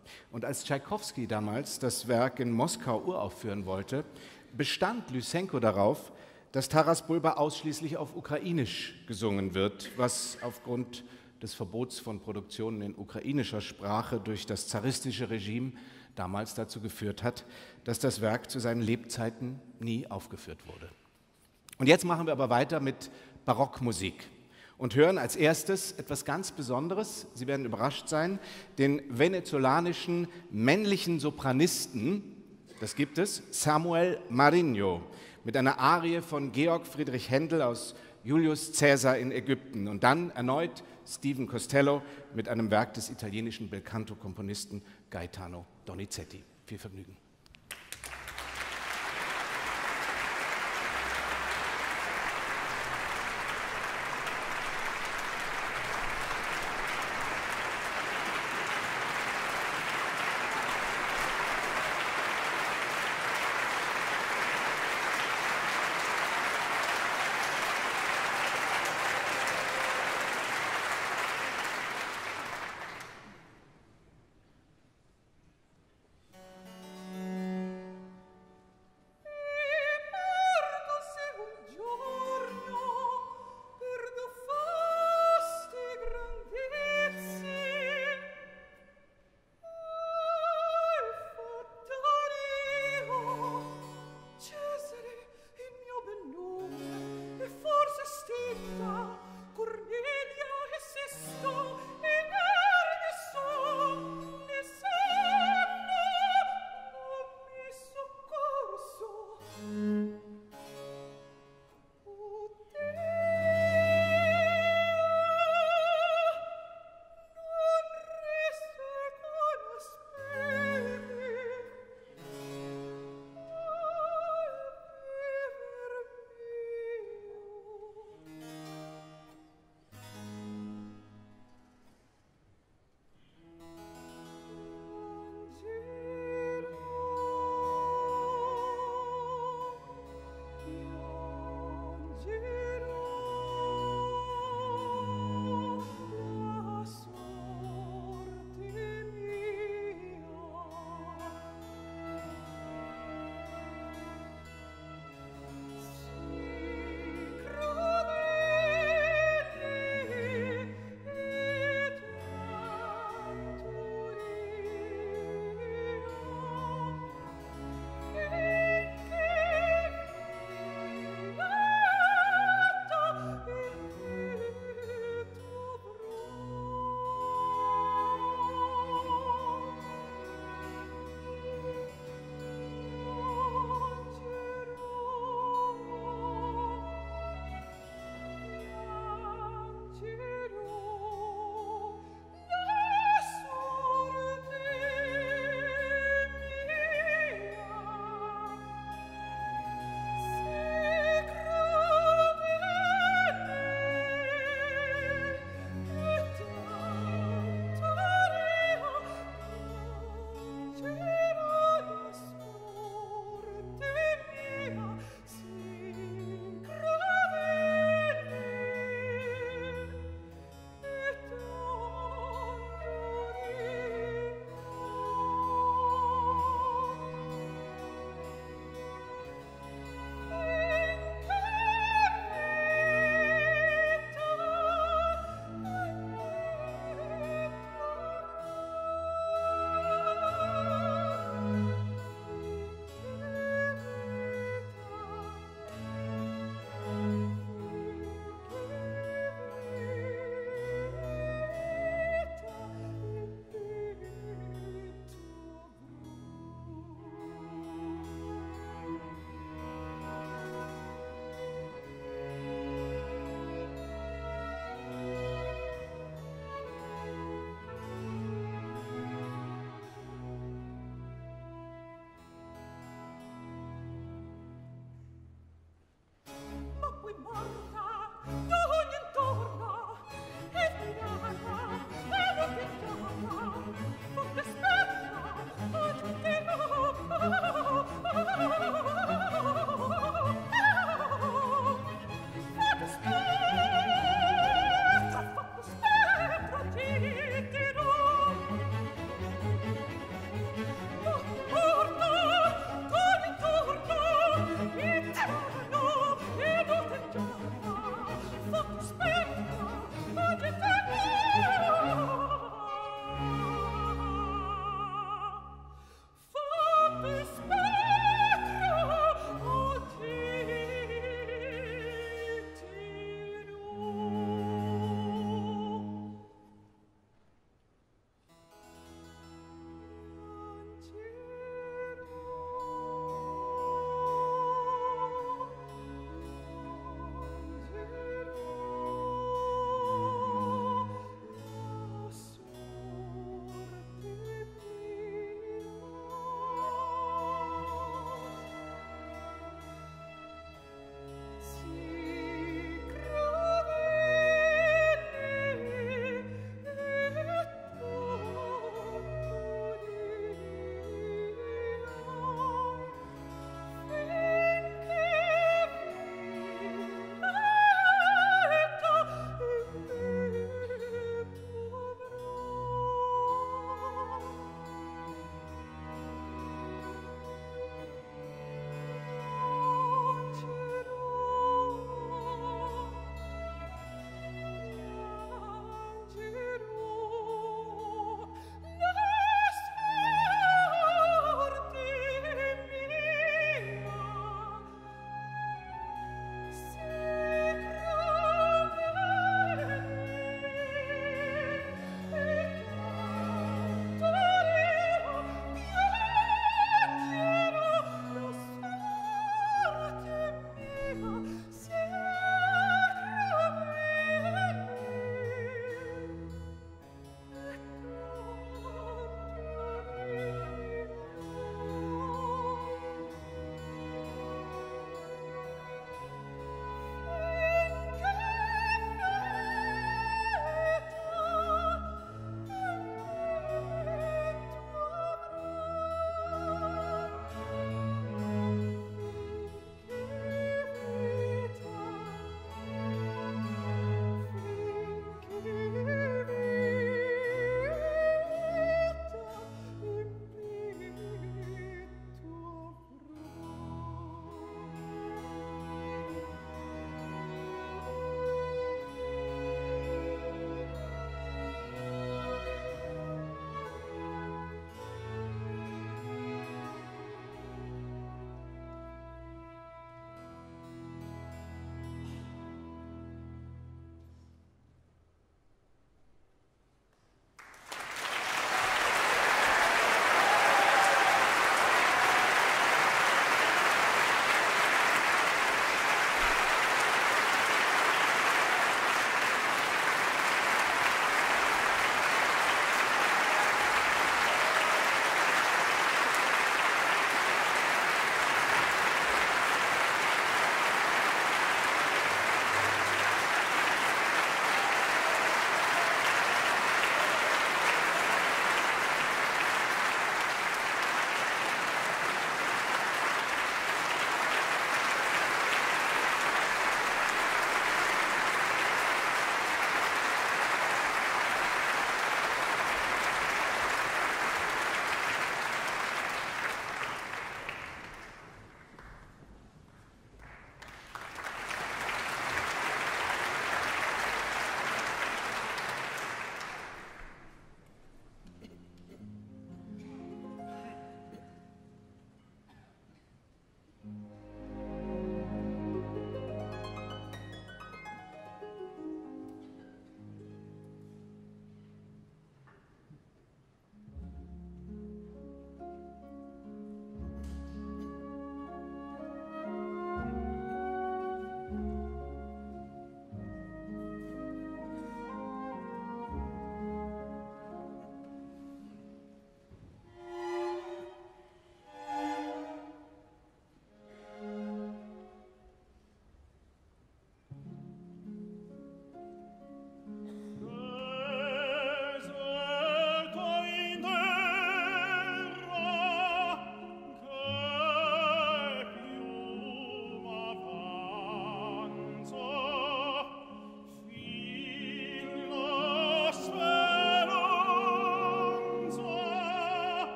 Und als Tschaikowski damals das Werk in Moskau uraufführen wollte, bestand Lysenko darauf, dass Taras Bulba ausschließlich auf Ukrainisch gesungen wird, was aufgrund des Verbots von Produktionen in ukrainischer Sprache durch das zaristische Regime damals dazu geführt hat, dass das Werk zu seinen Lebzeiten nie aufgeführt wurde. Und jetzt machen wir aber weiter mit Barockmusik und hören als erstes etwas ganz Besonderes, Sie werden überrascht sein, den venezolanischen männlichen Sopranisten, das gibt es, Samuel Marinho, mit einer Arie von Georg Friedrich Händel aus Julius Caesar in Ägypten und dann erneut Stephen Costello mit einem Werk des italienischen Belcanto-Komponisten Gaetano Donizetti. Viel Vergnügen.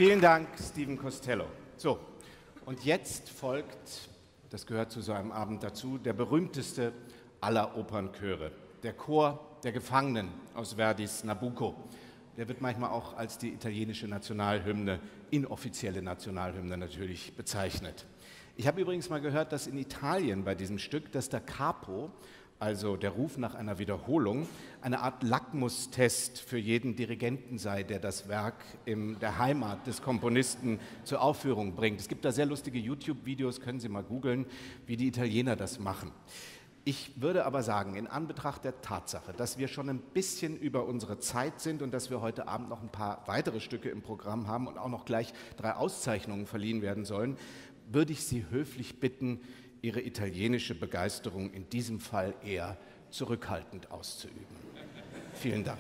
Vielen Dank, Stephen Costello. So, und jetzt folgt, das gehört zu so einem Abend dazu, der berühmteste aller Opernchöre, der Chor der Gefangenen aus Verdis Nabucco. Der wird manchmal auch als die italienische Nationalhymne, inoffizielle Nationalhymne natürlich, bezeichnet. Ich habe übrigens mal gehört, dass in Italien bei diesem Stück, dass der Capo, also der Ruf nach einer Wiederholung, eine Art Lackmustest für jeden Dirigenten sei, der das Werk in der Heimat des Komponisten zur Aufführung bringt. Es gibt da sehr lustige YouTube-Videos, können Sie mal googeln, wie die Italiener das machen. Ich würde aber sagen, in Anbetracht der Tatsache, dass wir schon ein bisschen über unsere Zeit sind und dass wir heute Abend noch ein paar weitere Stücke im Programm haben und auch noch gleich 3 Auszeichnungen verliehen werden sollen, würde ich Sie höflich bitten, Ihre italienische Begeisterung in diesem Fall eher zurückhaltend auszuüben. Vielen Dank.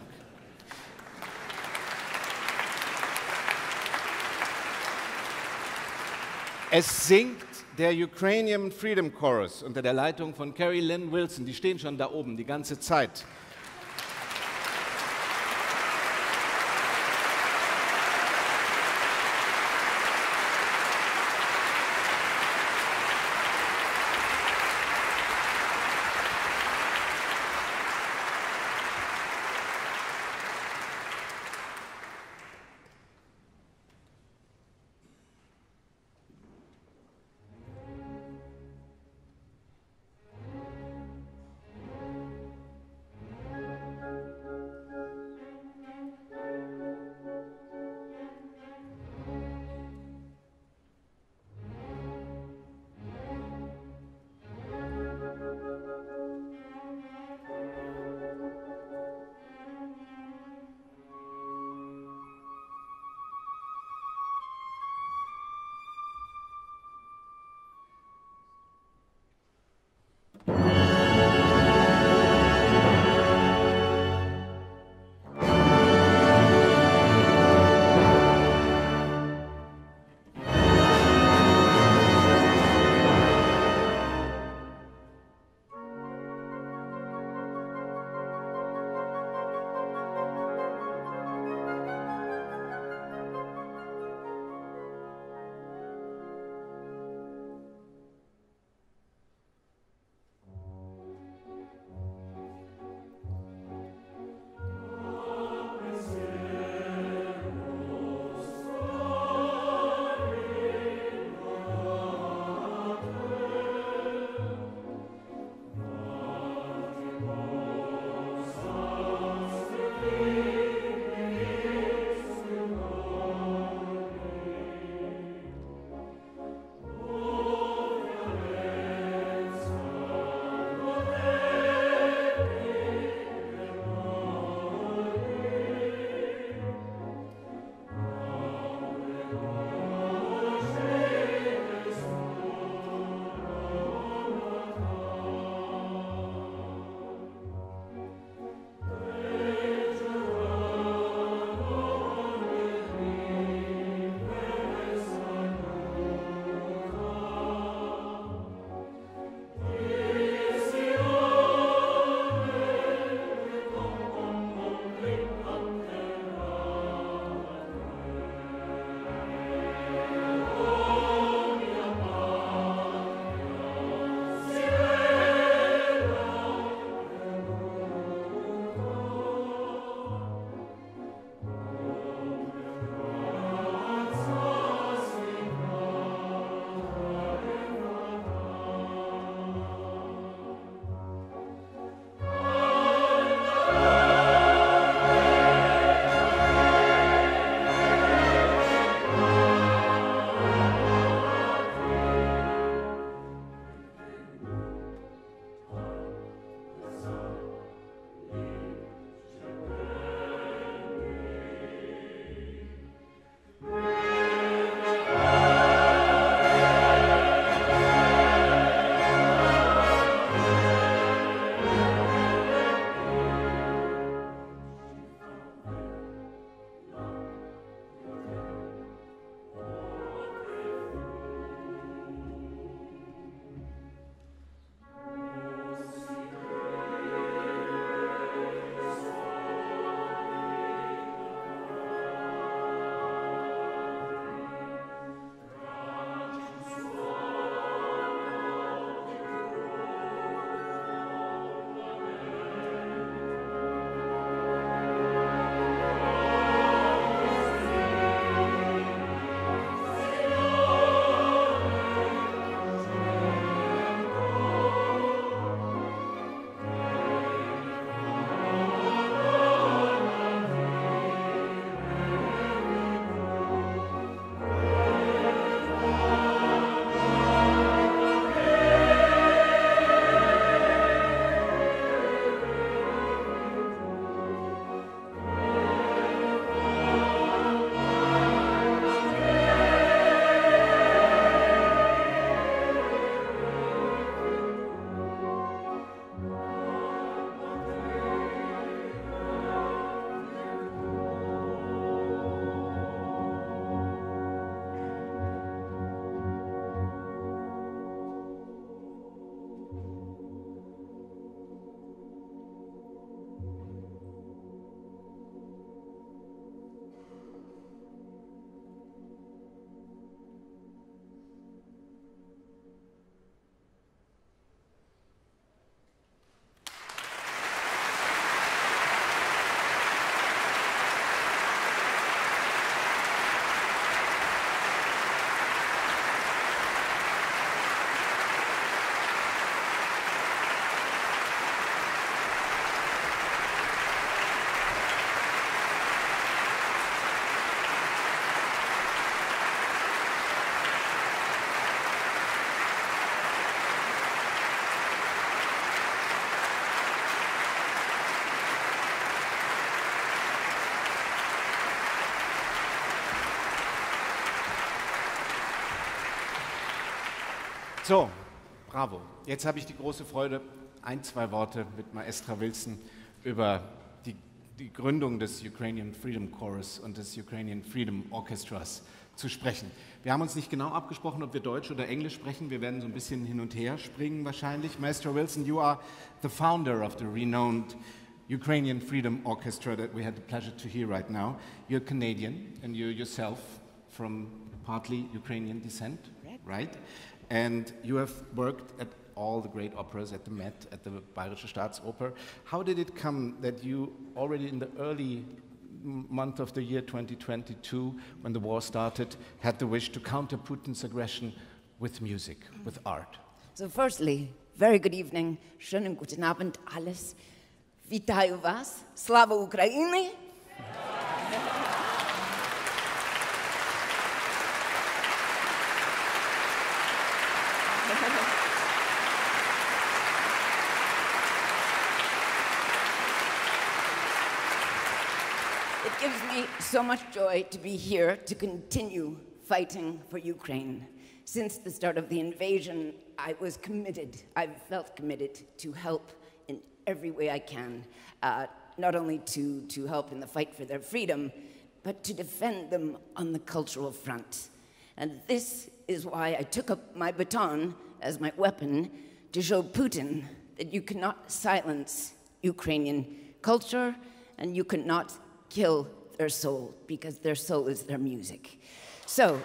Es singt der Ukrainian Freedom Chorus unter der Leitung von Carrie Lynn Wilson. Die stehen schon da oben die ganze Zeit. So, bravo. Jetzt habe ich die große Freude, zwei Worte mit Maestra Wilson über die Gründung des Ukrainian Freedom Chorus und des Ukrainian Freedom Orchestras zu sprechen. Wir haben uns nicht genau abgesprochen, ob wir Deutsch oder Englisch sprechen. Wir werden so ein bisschen hin und her springen wahrscheinlich. Maestra Wilson, you are the founder of the renowned Ukrainian Freedom Orchestra that we had the pleasure to hear right now. You're Canadian and you're yourself from partly Ukrainian descent, right? And you have worked at all the great operas, at the Met, at the Bayerische Staatsoper. How did it come that you already in the early month of the year 2022, when the war started, had the wish to counter Putin's aggression with music, with art? So firstly, very good evening. Schönen guten Abend alles. Вітаю вас. Слава Україні. It gives me so much joy to be here to continue fighting for Ukraine. Since the start of the invasion, I felt committed to help in every way I can, not only to help in the fight for their freedom, but to defend them on the cultural front. And this is why I took up my baton as my weapon to show Putin that you cannot silence Ukrainian culture and you cannot kill their soul, because their soul is their music. So,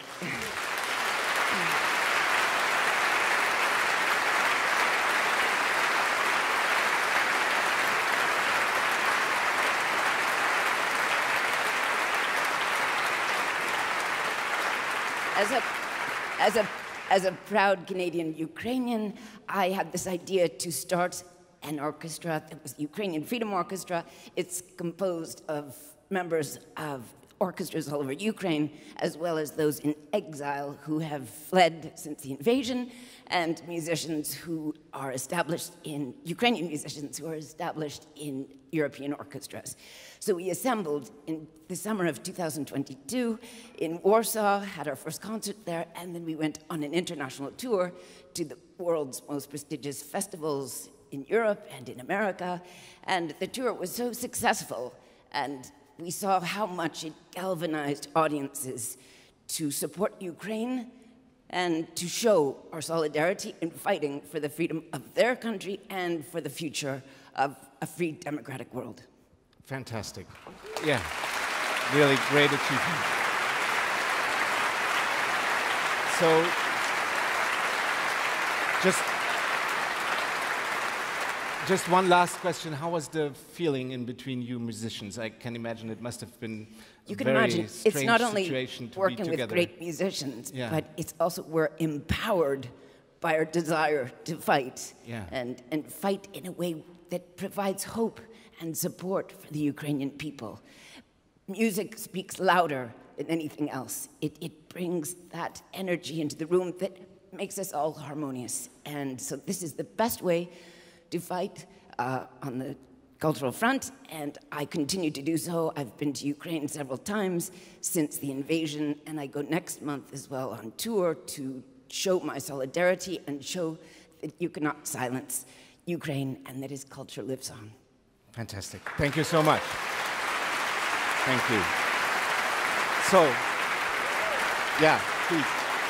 as a proud Canadian Ukrainian, I had this idea to start an orchestra that was the Ukrainian Freedom Orchestra. It's composed of members of orchestras all over Ukraine, as well as those in exile who have fled since the invasion, and musicians who are established in, Ukrainian musicians who are established in European orchestras. So we assembled in the summer of 2022 in Warsaw, had our first concert there, and then we went on an international tour to the world's most prestigious festivals in Europe and in America. And the tour was so successful, and we saw how much it galvanized audiences to support Ukraine and to show our solidarity in fighting for the freedom of their country and for the future of a free, democratic world. Fantastic. Yeah, really great achievement. So, just one last question. How was the feeling in between you musicians? I can imagine it must have been a very strange it's not only situation to working be together. with great musicians, Yeah. but it's also we're empowered by our desire to fight, Yeah. and fight in a way that provides hope and support for the Ukrainian people. Music speaks louder than anything else. It brings that energy into the room that makes us all harmonious. And so this is the best way to fight on the cultural front, and I continue to do so. I've been to Ukraine several times since the invasion, and I go next month as well on tour to show my solidarity and show that you cannot silence Ukraine and that his culture lives on. Fantastic. Thank you so much. Thank you. So, yeah, please.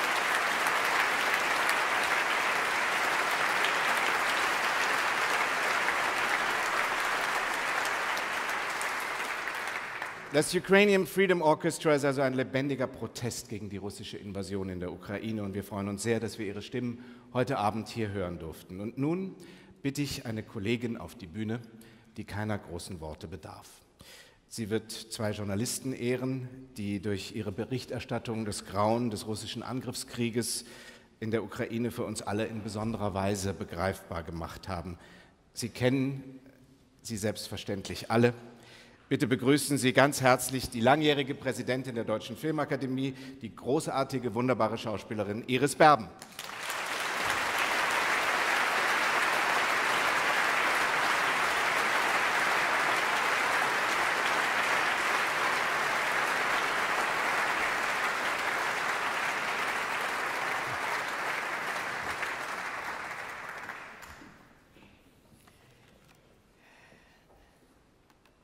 Das Ukrainian Freedom Orchestra ist also ein lebendiger Protest gegen die russische Invasion in der Ukraine und wir freuen uns sehr, dass wir Ihre Stimmen heute Abend hier hören durften. Und nun bitte ich eine Kollegin auf die Bühne, die keiner großen Worte bedarf. Sie wird zwei Journalisten ehren, die durch ihre Berichterstattung das Grauen des russischen Angriffskrieges in der Ukraine für uns alle in besonderer Weise begreifbar gemacht haben. Sie kennen sie selbstverständlich alle. Bitte begrüßen Sie ganz herzlich die langjährige Präsidentin der Deutschen Filmakademie, die großartige, wunderbare Schauspielerin Iris Berben.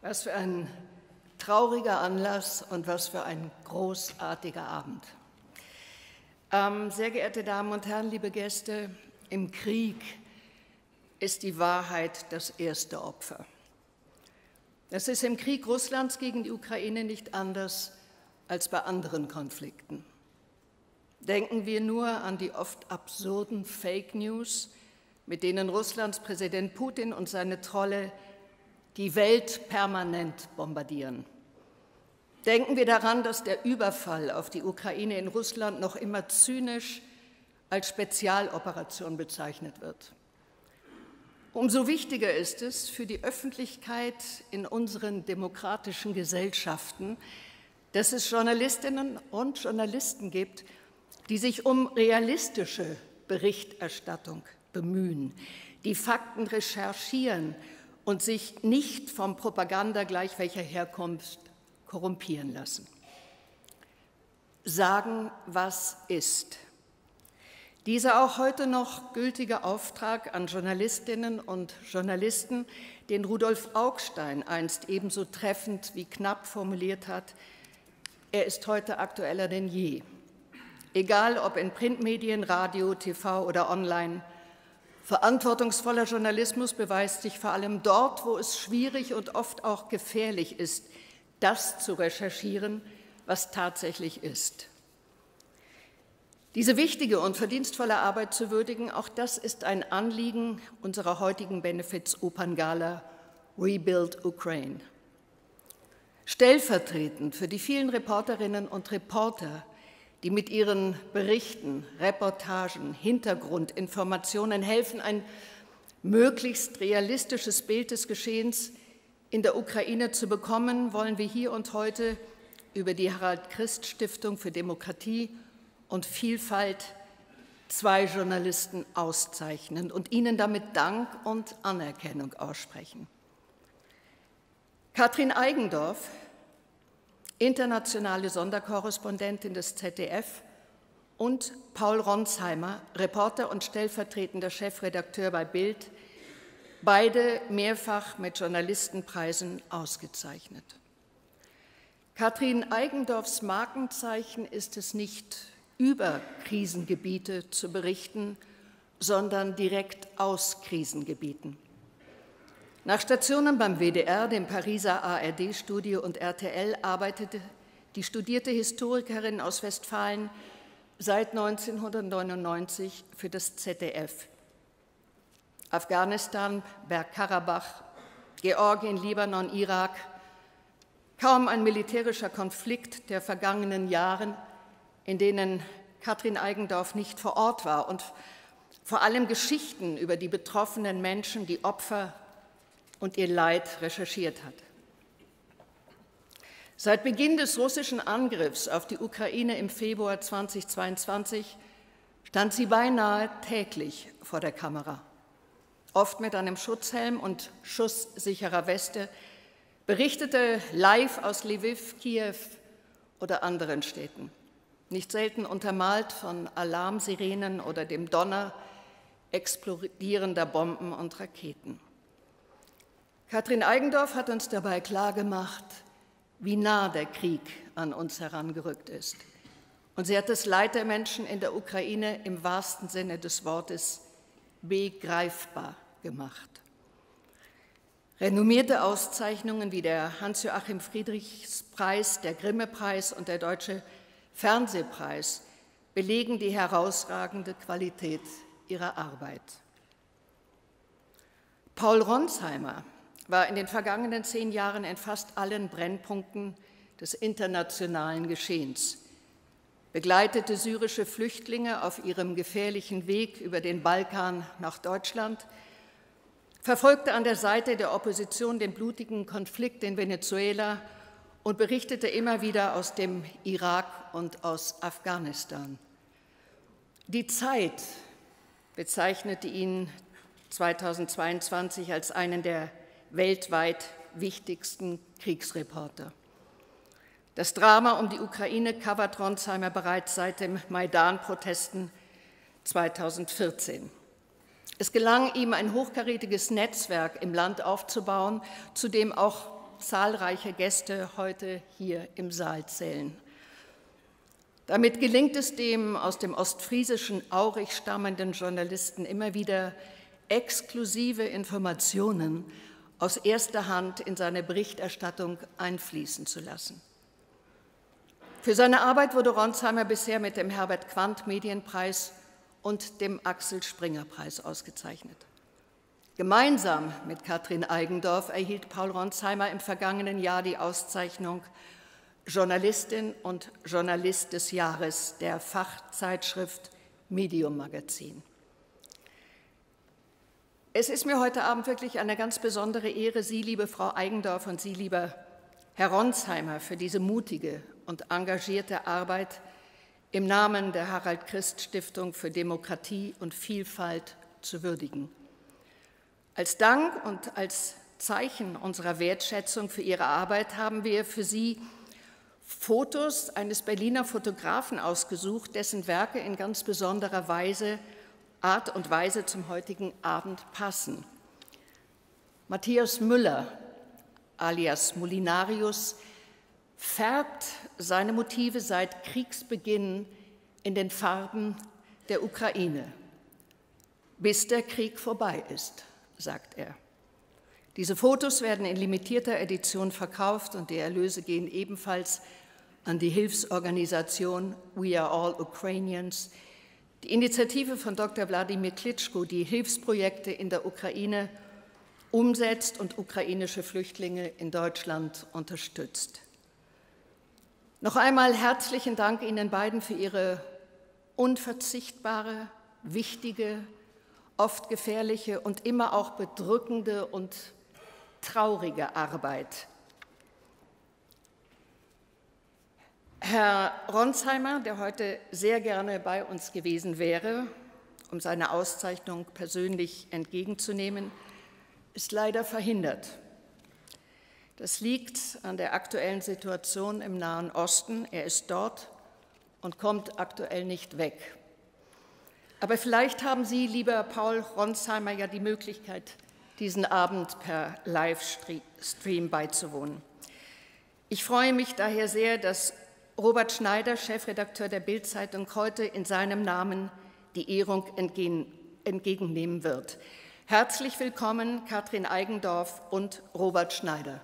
Was für ein trauriger Anlass und was für ein großartiger Abend. Sehr geehrte Damen und Herren, liebe Gäste, im Krieg ist die Wahrheit das erste Opfer. Das ist im Krieg Russlands gegen die Ukraine nicht anders als bei anderen Konflikten. Denken wir nur an die oft absurden Fake News, mit denen Russlands Präsident Putin und seine Trolle die Welt permanent bombardieren. Denken wir daran, dass der Überfall auf die Ukraine in Russland noch immer zynisch als Spezialoperation bezeichnet wird. Umso wichtiger ist es für die Öffentlichkeit in unseren demokratischen Gesellschaften, dass es Journalistinnen und Journalisten gibt, die sich um realistische Berichterstattung bemühen, die Fakten recherchieren und sich nicht vom Propaganda gleich welcher Herkunft korrumpieren lassen. Sagen, was ist. Dieser auch heute noch gültige Auftrag an Journalistinnen und Journalisten, den Rudolf Augstein einst ebenso treffend wie knapp formuliert hat, er ist heute aktueller denn je. Egal ob in Printmedien, Radio, TV oder online, verantwortungsvoller Journalismus beweist sich vor allem dort, wo es schwierig und oft auch gefährlich ist, das zu recherchieren, was tatsächlich ist. Diese wichtige und verdienstvolle Arbeit zu würdigen, auch das ist ein Anliegen unserer heutigen Benefits-Operngala Rebuild Ukraine. Stellvertretend für die vielen Reporterinnen und Reporter, die mit ihren Berichten, Reportagen, Hintergrundinformationen helfen, ein möglichst realistisches Bild des Geschehens in der Ukraine zu bekommen, wollen wir hier und heute über die Harald-Christ-Stiftung für Demokratie und Vielfalt 2 Journalisten auszeichnen und ihnen damit Dank und Anerkennung aussprechen. Katrin Eigendorf, internationale Sonderkorrespondentin des ZDF, und Paul Ronsheimer, Reporter und stellvertretender Chefredakteur bei Bild, beide mehrfach mit Journalistenpreisen ausgezeichnet. Katrin Eigendorfs Markenzeichen ist es nicht, über Krisengebiete zu berichten, sondern direkt aus Krisengebieten. Nach Stationen beim WDR, dem Pariser ARD-Studio und RTL arbeitete die studierte Historikerin aus Westfalen seit 1999 für das ZDF. Afghanistan, Bergkarabach, Georgien, Libanon, Irak, kaum ein militärischer Konflikt der vergangenen Jahre, in denen Katrin Eigendorf nicht vor Ort war und vor allem Geschichten über die betroffenen Menschen, die Opfer und ihr Leid recherchiert hat. Seit Beginn des russischen Angriffs auf die Ukraine im Februar 2022 stand sie beinahe täglich vor der Kamera. Oft mit einem Schutzhelm und schusssicherer Weste, berichtete live aus Lviv, Kiew oder anderen Städten. Nicht selten untermalt von Alarmsirenen oder dem Donner explodierender Bomben und Raketen. Katrin Eigendorf hat uns dabei klargemacht, wie nah der Krieg an uns herangerückt ist. Und sie hat das Leid der Menschen in der Ukraine im wahrsten Sinne des Wortes begreifbar gemacht. Renommierte Auszeichnungen wie der Hans-Joachim-Friedrichs-Preis, der Grimme-Preis und der Deutsche Fernsehpreis belegen die herausragende Qualität ihrer Arbeit. Paul Ronsheimer war in den vergangenen 10 Jahren in fast allen Brennpunkten des internationalen Geschehens, begleitete syrische Flüchtlinge auf ihrem gefährlichen Weg über den Balkan nach Deutschland, verfolgte an der Seite der Opposition den blutigen Konflikt in Venezuela und berichtete immer wieder aus dem Irak und aus Afghanistan. Die Zeit bezeichnete ihn 2022 als einen der weltweit wichtigsten Kriegsreporter. Das Drama um die Ukraine covert Ronsheimer bereits seit den Maidan-Protesten 2014. Es gelang ihm, ein hochkarätiges Netzwerk im Land aufzubauen, zu dem auch zahlreiche Gäste heute hier im Saal zählen. Damit gelingt es dem aus dem ostfriesischen Aurich stammenden Journalisten immer wieder, exklusive Informationen aus erster Hand in seine Berichterstattung einfließen zu lassen. Für seine Arbeit wurde Ronsheimer bisher mit dem Herbert Quandt Medienpreis und dem Axel Springer Preis ausgezeichnet. Gemeinsam mit Katrin Eigendorf erhielt Paul Ronsheimer im vergangenen Jahr die Auszeichnung Journalistin und Journalist des Jahres der Fachzeitschrift Medium Magazin. Es ist mir heute Abend wirklich eine ganz besondere Ehre, Sie, liebe Frau Eigendorf, und Sie, lieber Herr Ronsheimer, für diese mutige und engagierte Arbeit im Namen der Harald-Christ-Stiftung für Demokratie und Vielfalt zu würdigen. Als Dank und als Zeichen unserer Wertschätzung für Ihre Arbeit haben wir für Sie Fotos eines Berliner Fotografen ausgesucht, dessen Werke in ganz besonderer Art und Weise zum heutigen Abend passen. Matthias Müller, alias Molinarius, färbt seine Motive seit Kriegsbeginn in den Farben der Ukraine, bis der Krieg vorbei ist, sagt er. Diese Fotos werden in limitierter Edition verkauft und die Erlöse gehen ebenfalls an die Hilfsorganisation We Are All Ukrainians, die Initiative von Dr. Wladimir Klitschko, die Hilfsprojekte in der Ukraine umsetzt und ukrainische Flüchtlinge in Deutschland unterstützt. Noch einmal herzlichen Dank Ihnen beiden für Ihre unverzichtbare, wichtige, oft gefährliche und immer auch bedrückende und traurige Arbeit. Herr Ronsheimer, der heute sehr gerne bei uns gewesen wäre, um seine Auszeichnung persönlich entgegenzunehmen, ist leider verhindert. Das liegt an der aktuellen Situation im Nahen Osten. Er ist dort und kommt aktuell nicht weg. Aber vielleicht haben Sie, lieber Paul Ronsheimer, ja die Möglichkeit, diesen Abend per Livestream beizuwohnen. Ich freue mich daher sehr, dass Robert Schneider, Chefredakteur der Bild-Zeitung, heute in seinem Namen die Ehrung entgegennehmen wird. Herzlich willkommen, Katrin Eigendorf und Robert Schneider.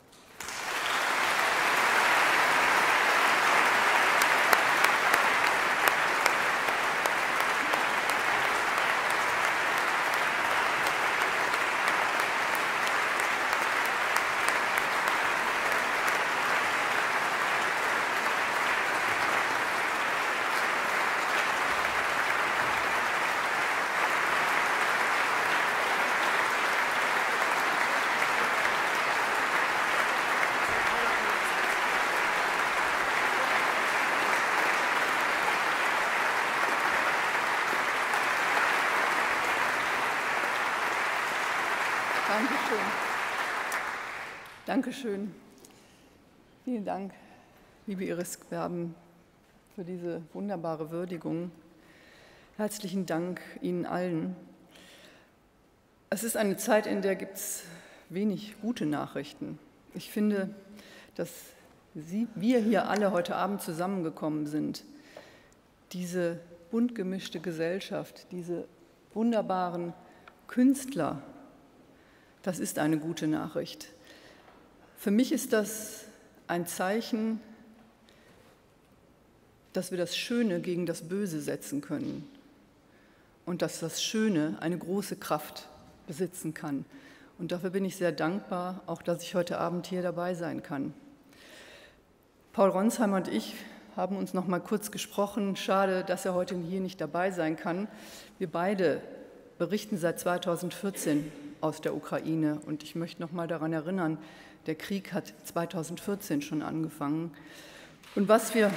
Dankeschön. Vielen Dank, liebe Iris Gwerben, für diese wunderbare Würdigung. Herzlichen Dank Ihnen allen. Es ist eine Zeit, in der gibt es wenig gute Nachrichten. Ich finde, dass wir hier alle heute Abend zusammengekommen sind, diese bunt gemischte Gesellschaft, diese wunderbaren Künstler, das ist eine gute Nachricht. Für mich ist das ein Zeichen, dass wir das Schöne gegen das Böse setzen können und dass das Schöne eine große Kraft besitzen kann. Und dafür bin ich sehr dankbar, auch dass ich heute Abend hier dabei sein kann. Paul Ronsheimer und ich haben uns noch mal kurz gesprochen. Schade, dass er heute hier nicht dabei sein kann. Wir beide berichten seit 2014 aus der Ukraine. Und ich möchte noch mal daran erinnern, der Krieg hat 2014 schon angefangen. Und was wir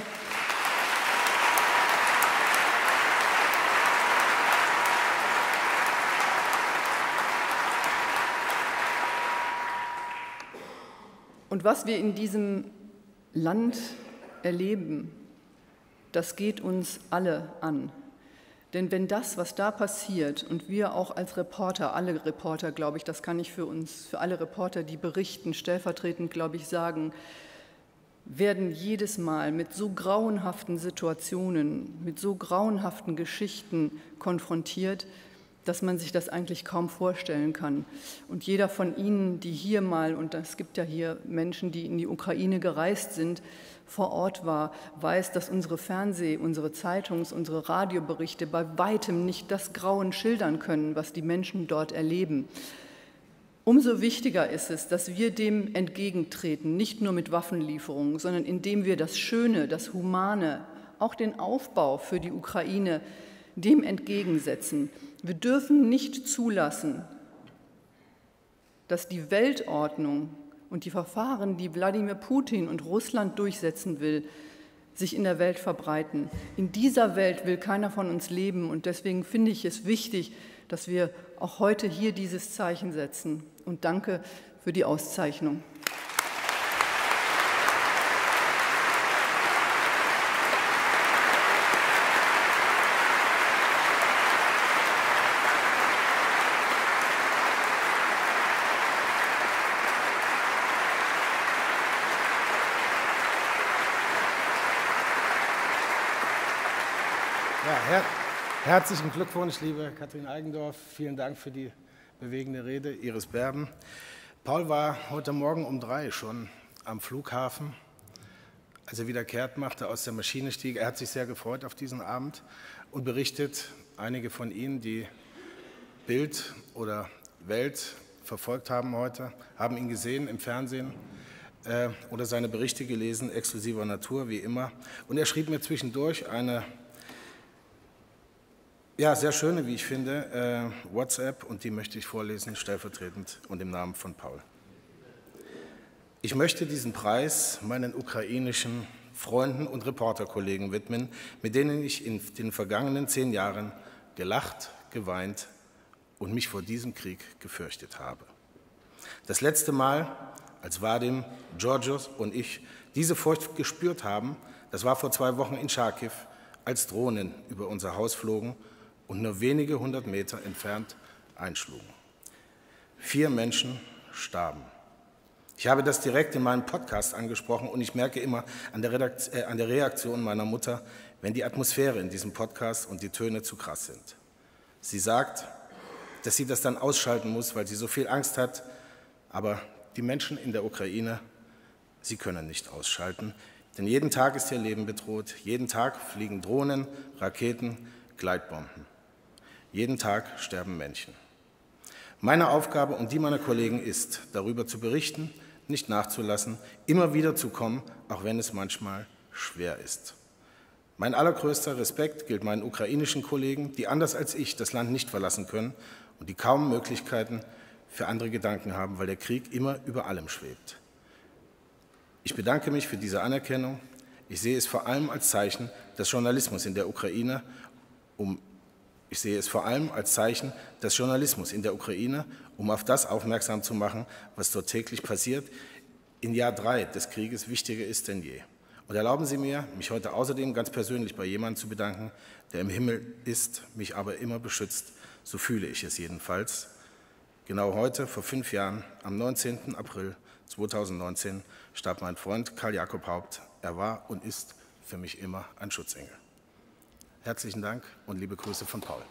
in diesem Land erleben, das geht uns alle an. Denn wenn das, was da passiert, und wir auch als Reporter, alle Reporter, glaube ich, das kann ich für alle Reporter, die berichten, stellvertretend, glaube ich, sagen, werden jedes Mal mit so grauenhaften Situationen, mit so grauenhaften Geschichten konfrontiert, dass man sich das eigentlich kaum vorstellen kann. Und jeder von Ihnen, die hier mal, und es gibt ja hier Menschen, die in die Ukraine gereist sind, vor Ort war, weiß, dass unsere unsere unsere Radioberichte bei weitem nicht das Grauen schildern können, was die Menschen dort erleben. Umso wichtiger ist es, dass wir dem entgegentreten, nicht nur mit Waffenlieferungen, sondern indem wir das Schöne, das Humane, auch den Aufbau für die Ukraine dem entgegensetzen. Wir dürfen nicht zulassen, dass die Weltordnung und die Verfahren, die Wladimir Putin und Russland durchsetzen will, sich in der Welt verbreiten. In dieser Welt will keiner von uns leben und deswegen finde ich es wichtig, dass wir auch heute hier dieses Zeichen setzen. Und danke für die Auszeichnung. Herzlichen Glückwunsch, liebe Kathrin Eigendorf. Vielen Dank für die bewegende Rede. Iris Berben. Paul war heute Morgen um 3 schon am Flughafen, als er wieder kehrt machte, aus der Maschine stieg. Er hat sich sehr gefreut auf diesen Abend und berichtet, einige von Ihnen, die Bild oder Welt verfolgt haben heute, haben ihn gesehen im Fernsehen oder seine Berichte gelesen, exklusiver Natur, wie immer. Und er schrieb mir zwischendurch eine sehr schöne, wie ich finde, WhatsApp, und die möchte ich vorlesen, stellvertretend und im Namen von Paul. Ich möchte diesen Preis meinen ukrainischen Freunden und Reporterkollegen widmen, mit denen ich in den vergangenen 10 Jahren gelacht, geweint und mich vor diesem Krieg gefürchtet habe. Das letzte Mal, als Vadim, Georgios und ich diese Furcht gespürt haben, das war vor 2 Wochen in Charkiw, als Drohnen über unser Haus flogen und nur wenige 100 Meter entfernt einschlugen. 4 Menschen starben. Ich habe das direkt in meinem Podcast angesprochen und ich merke immer an der Reaktion meiner Mutter, wenn die Atmosphäre in diesem Podcast und die Töne zu krass sind. Sie sagt, dass sie das dann ausschalten muss, weil sie so viel Angst hat, aber die Menschen in der Ukraine, sie können nicht ausschalten, denn jeden Tag ist ihr Leben bedroht, jeden Tag fliegen Drohnen, Raketen, Gleitbomben. Jeden Tag sterben Menschen. Meine Aufgabe und die meiner Kollegen ist, darüber zu berichten, nicht nachzulassen, immer wieder zu kommen, auch wenn es manchmal schwer ist. Mein allergrößter Respekt gilt meinen ukrainischen Kollegen, die anders als ich das Land nicht verlassen können und die kaum Möglichkeiten für andere Gedanken haben, weil der Krieg immer über allem schwebt. Ich bedanke mich für diese Anerkennung. Ich sehe es vor allem als Zeichen des Journalismus in der Ukraine, um auf das aufmerksam zu machen, was dort täglich passiert, in Jahr 3 des Krieges wichtiger ist denn je. Und erlauben Sie mir, mich heute außerdem ganz persönlich bei jemandem zu bedanken, der im Himmel ist, mich aber immer beschützt, so fühle ich es jedenfalls. Genau heute, vor 5 Jahren, am 19. April 2019, starb mein Freund Karl Jakob Haupt. Er war und ist für mich immer ein Schutzengel. Herzlichen Dank und liebe Grüße von Paul.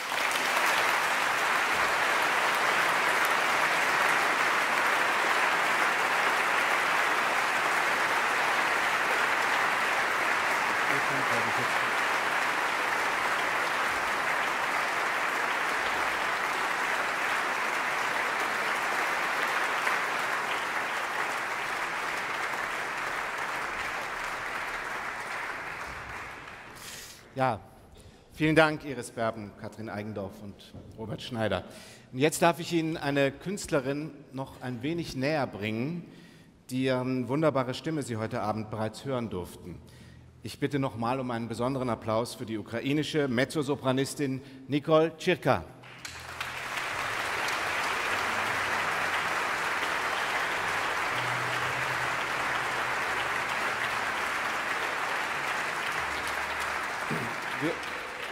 Ja, vielen Dank, Iris Berben, Kathrin Eigendorf und Robert Schneider. Und jetzt darf ich Ihnen eine Künstlerin noch ein wenig näher bringen, deren wunderbare Stimme Sie heute Abend bereits hören durften. Ich bitte nochmal um einen besonderen Applaus für die ukrainische Mezzosopranistin Nicole Chirka.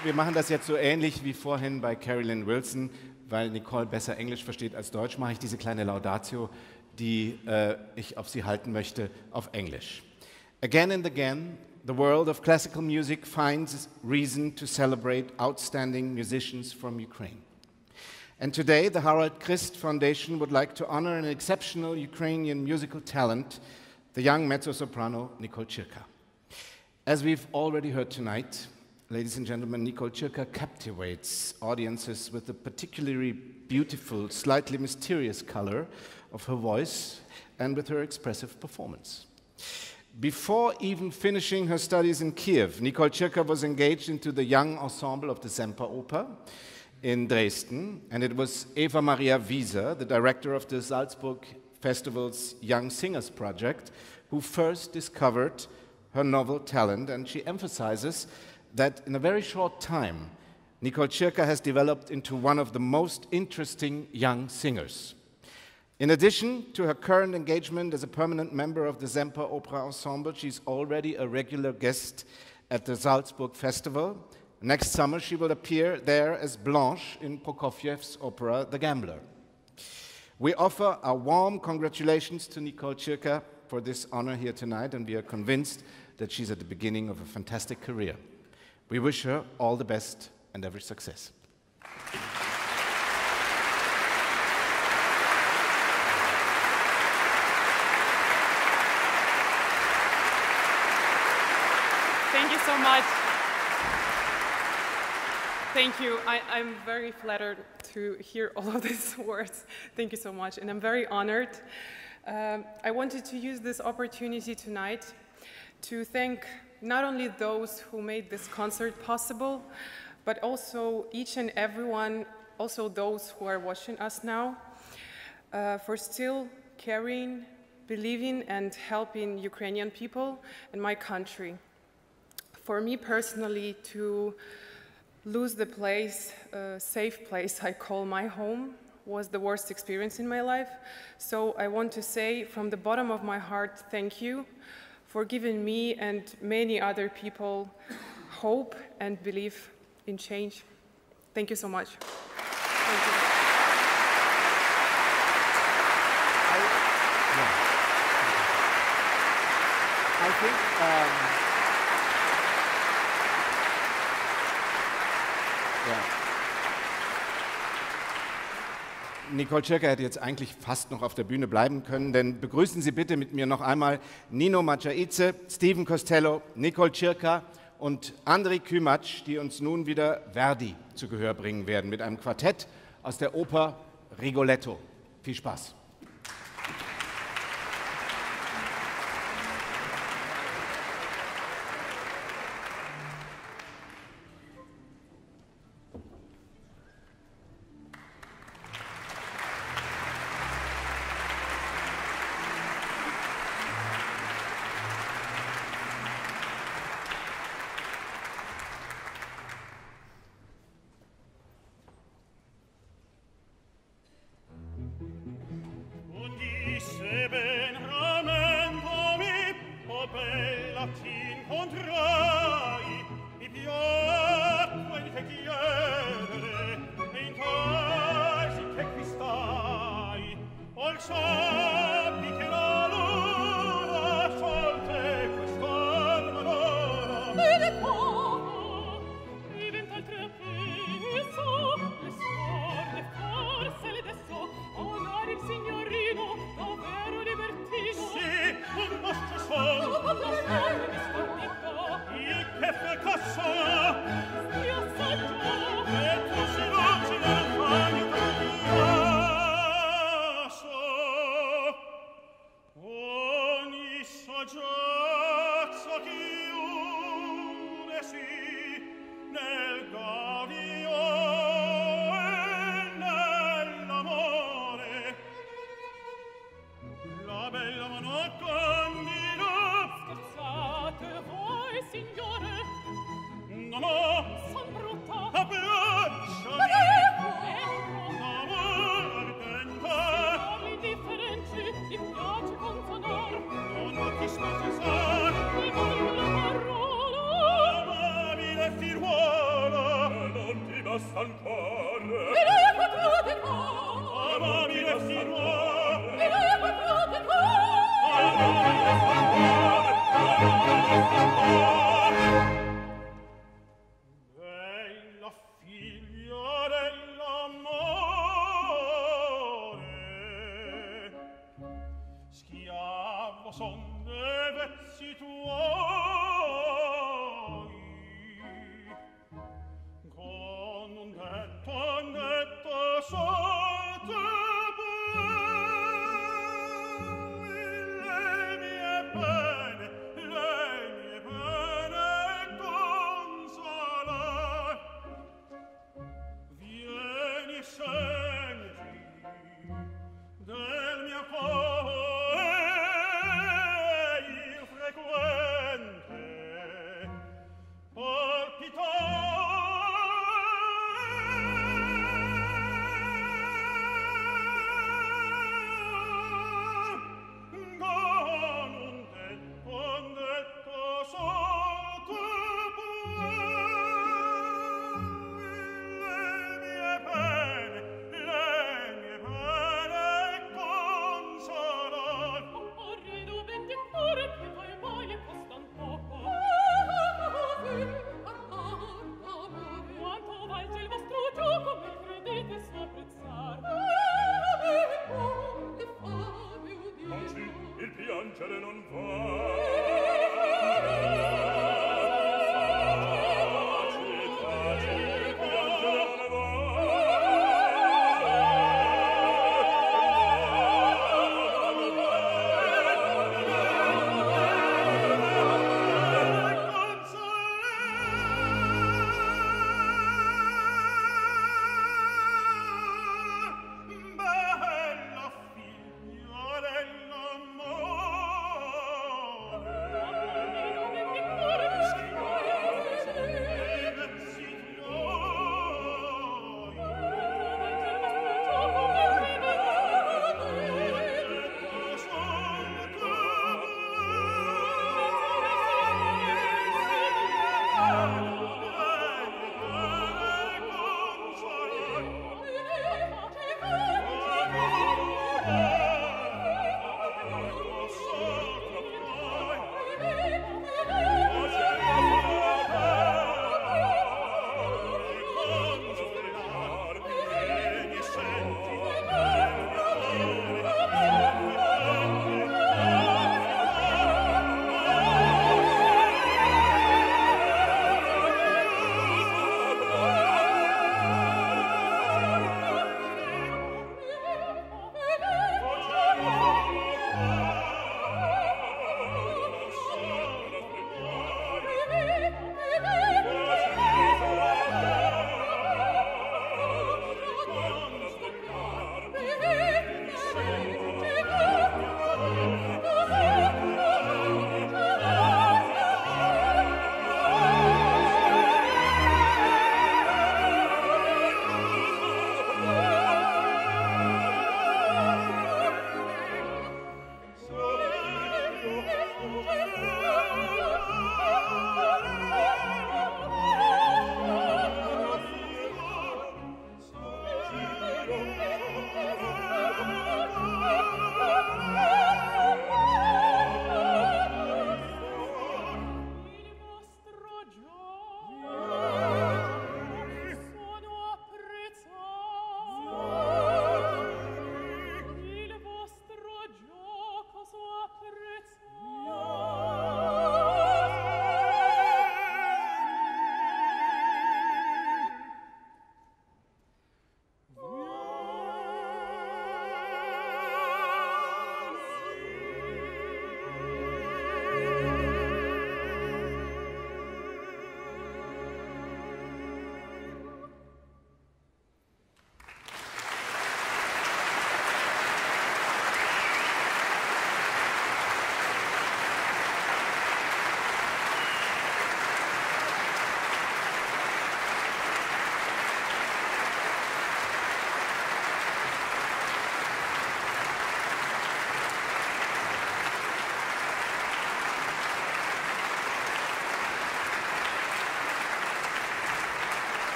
wir machen das jetzt so ähnlich wie vorhin bei Carolyn Wilson, weil Nicole besser Englisch versteht als Deutsch, mache ich diese kleine Laudatio, die ich auf sie halten möchte, auf Englisch. Again and again, the world of classical music finds reason to celebrate outstanding musicians from Ukraine. And today, the Harald Christ Foundation would like to honor an exceptional Ukrainian musical talent, the young mezzo-soprano Nicole Chirka. As we've already heard tonight, ladies and gentlemen, Nicole Chirka captivates audiences with the particularly beautiful, slightly mysterious color of her voice and with her expressive performance. Before even finishing her studies in Kiev, Nicole Chirka was engaged into the young ensemble of the Semperoper in Dresden, and it was Eva Maria Wieser, the director of the Salzburg Festival's Young Singers Project, who first discovered her novel talent, and she emphasizes that in a very short time, Nicole Chirka has developed into one of the most interesting young singers. In addition to her current engagement as a permanent member of the Semperoper Ensemble, she's already a regular guest at the Salzburg Festival. Next summer, she will appear there as Blanche in Prokofiev's opera, The Gambler. We offer our warm congratulations to Nicole Chirka for this honor here tonight, and we are convinced that she's at the beginning of a fantastic career. We wish her all the best and every success. Thank you so much. Thank you. I'm very flattered to hear all of these words. Thank you so much, and I'm very honored. I wanted to use this opportunity tonight to thank not only those who made this concert possible, but also each and everyone, also those who are watching us now, for still caring, believing, and helping Ukrainian people and my country. For me personally, to lose the place, safe place I call my home, was the worst experience in my life. So I want to say from the bottom of my heart, thank you for giving me and many other people hope and belief in change. Thank you so much. Thank you. I think Nicole Chirka hätte jetzt eigentlich fast noch auf der Bühne bleiben können, denn begrüßen Sie bitte mit mir noch einmal Nino Machaidze, Steven Costello, Nicole Chirka und Andrei Kümatsch, die uns nun wieder Verdi zu Gehör bringen werden mit einem Quartett aus der Oper Rigoletto. Viel Spaß!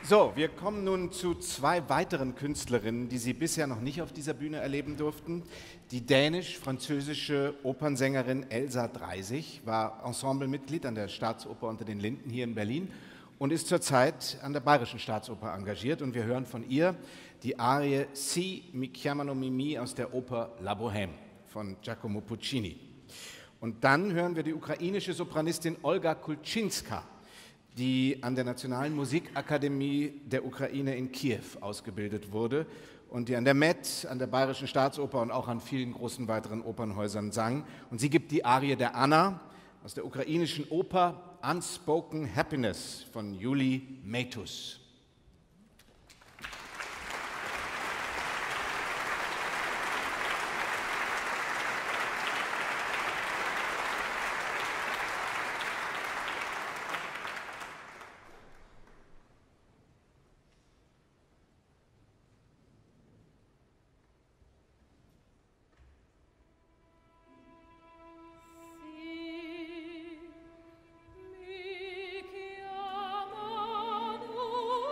So, wir kommen nun zu 2 weiteren Künstlerinnen, die Sie bisher noch nicht auf dieser Bühne erleben durften. Die dänisch-französische Opernsängerin Elsa Dreisig war Ensemblemitglied an der Staatsoper unter den Linden hier in Berlin und ist zurzeit an der Bayerischen Staatsoper engagiert. Und wir hören von ihr die Arie Si mi chiamano Mimi aus der Oper La Bohème von Giacomo Puccini. Und dann hören wir die ukrainische Sopranistin Olga Kulczynska, die an der Nationalen Musikakademie der Ukraine in Kiew ausgebildet wurde und die an der Met, an der Bayerischen Staatsoper und auch an vielen großen weiteren Opernhäusern sang. Und sie gibt die Arie der Anna aus der ukrainischen Oper Unspoken Happiness von Juli Meitus. Oh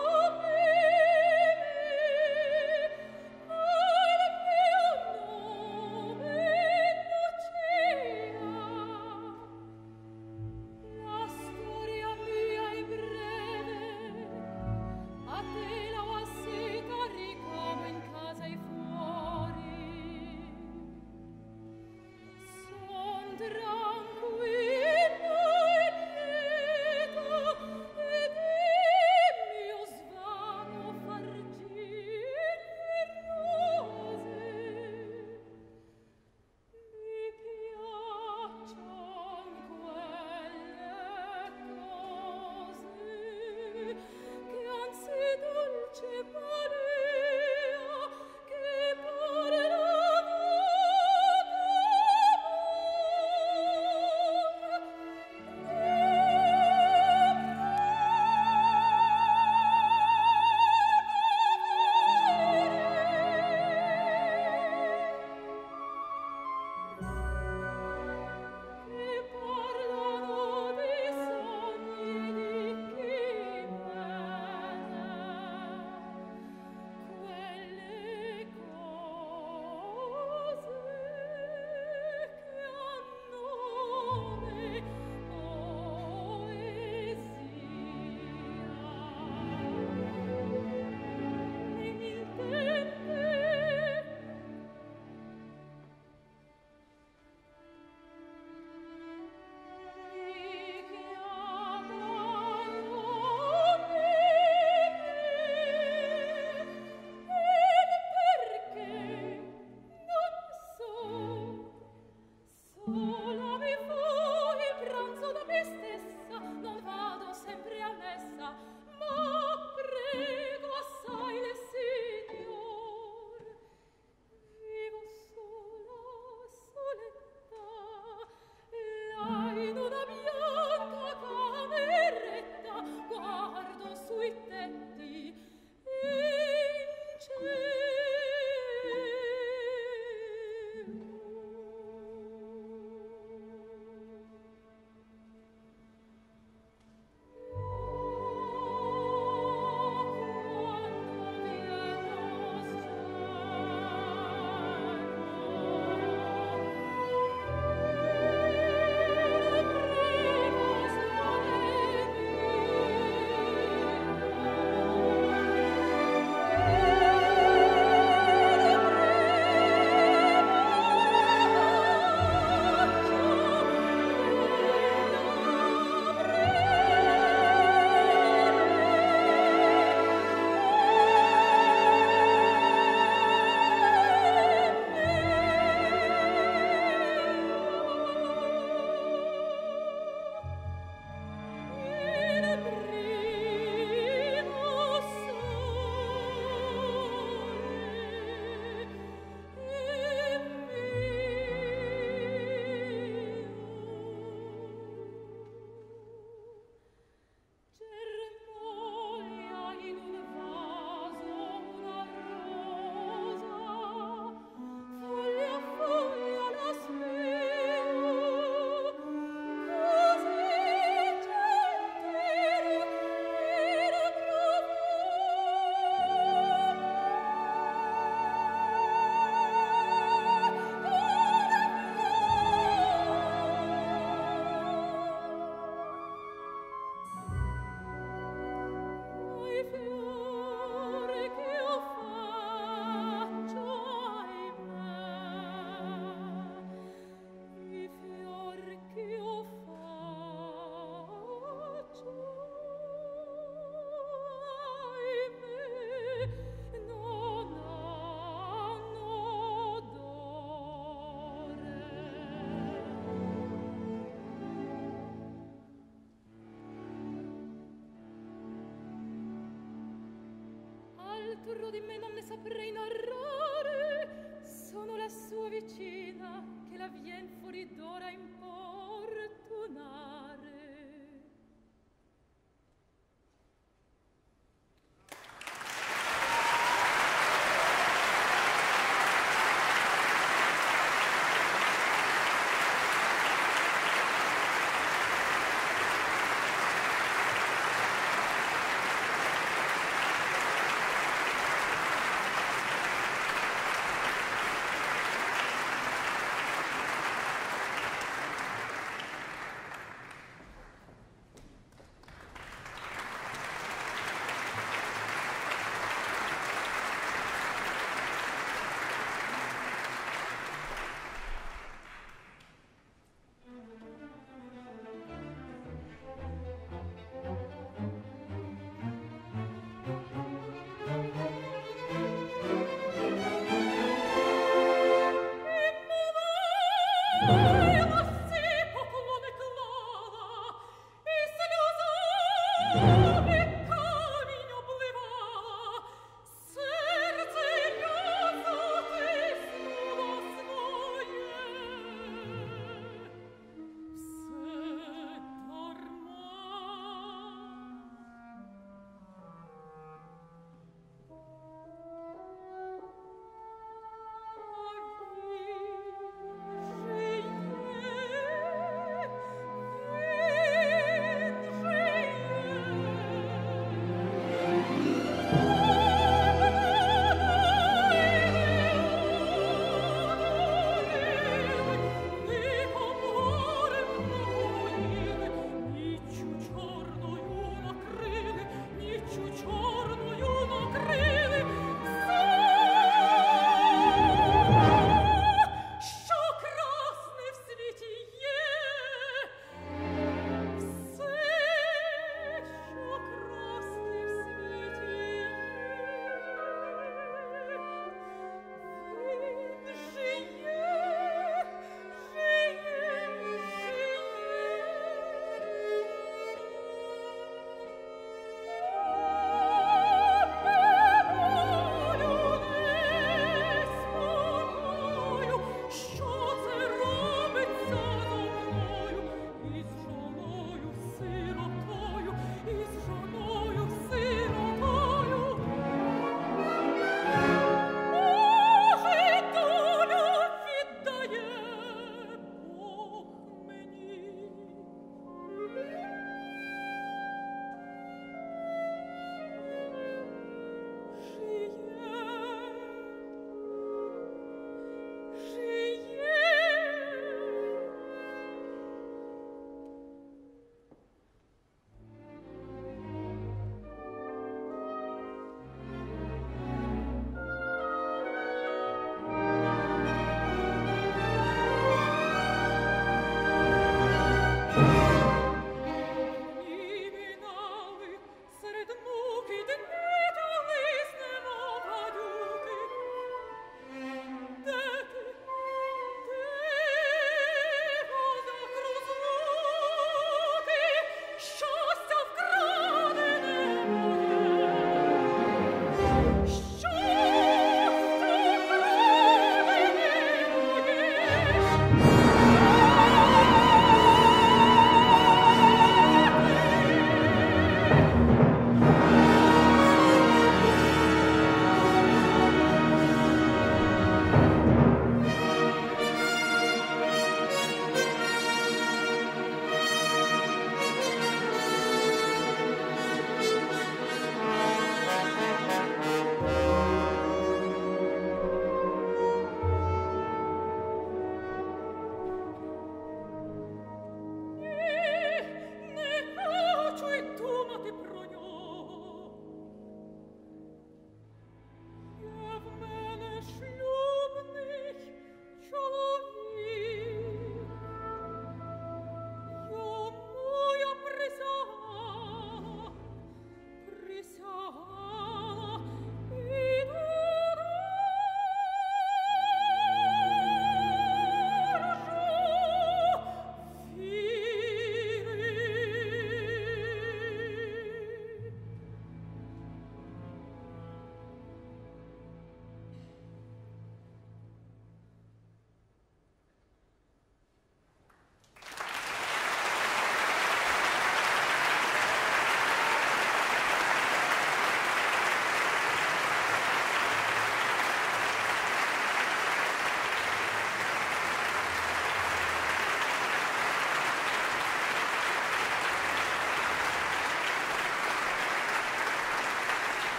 saprei narrare, sono la sua vicina che la vien fuori d'ora importunare.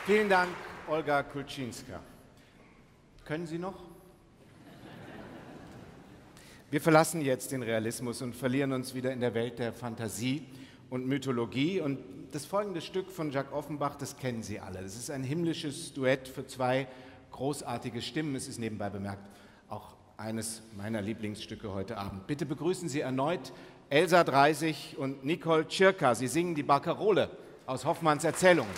Vielen Dank, Olga Kulczynska. Können Sie noch? Wir verlassen jetzt den Realismus und verlieren uns wieder in der Welt der Fantasie und Mythologie. Und das folgende Stück von Jacques Offenbach, das kennen Sie alle. Das ist ein himmlisches Duett für zwei großartige Stimmen. Es ist nebenbei bemerkt auch eines meiner Lieblingsstücke heute Abend. Bitte begrüßen Sie erneut Elsa Dreisig und Nicole Tschirka. Sie singen die Barkarole aus Hoffmanns Erzählungen.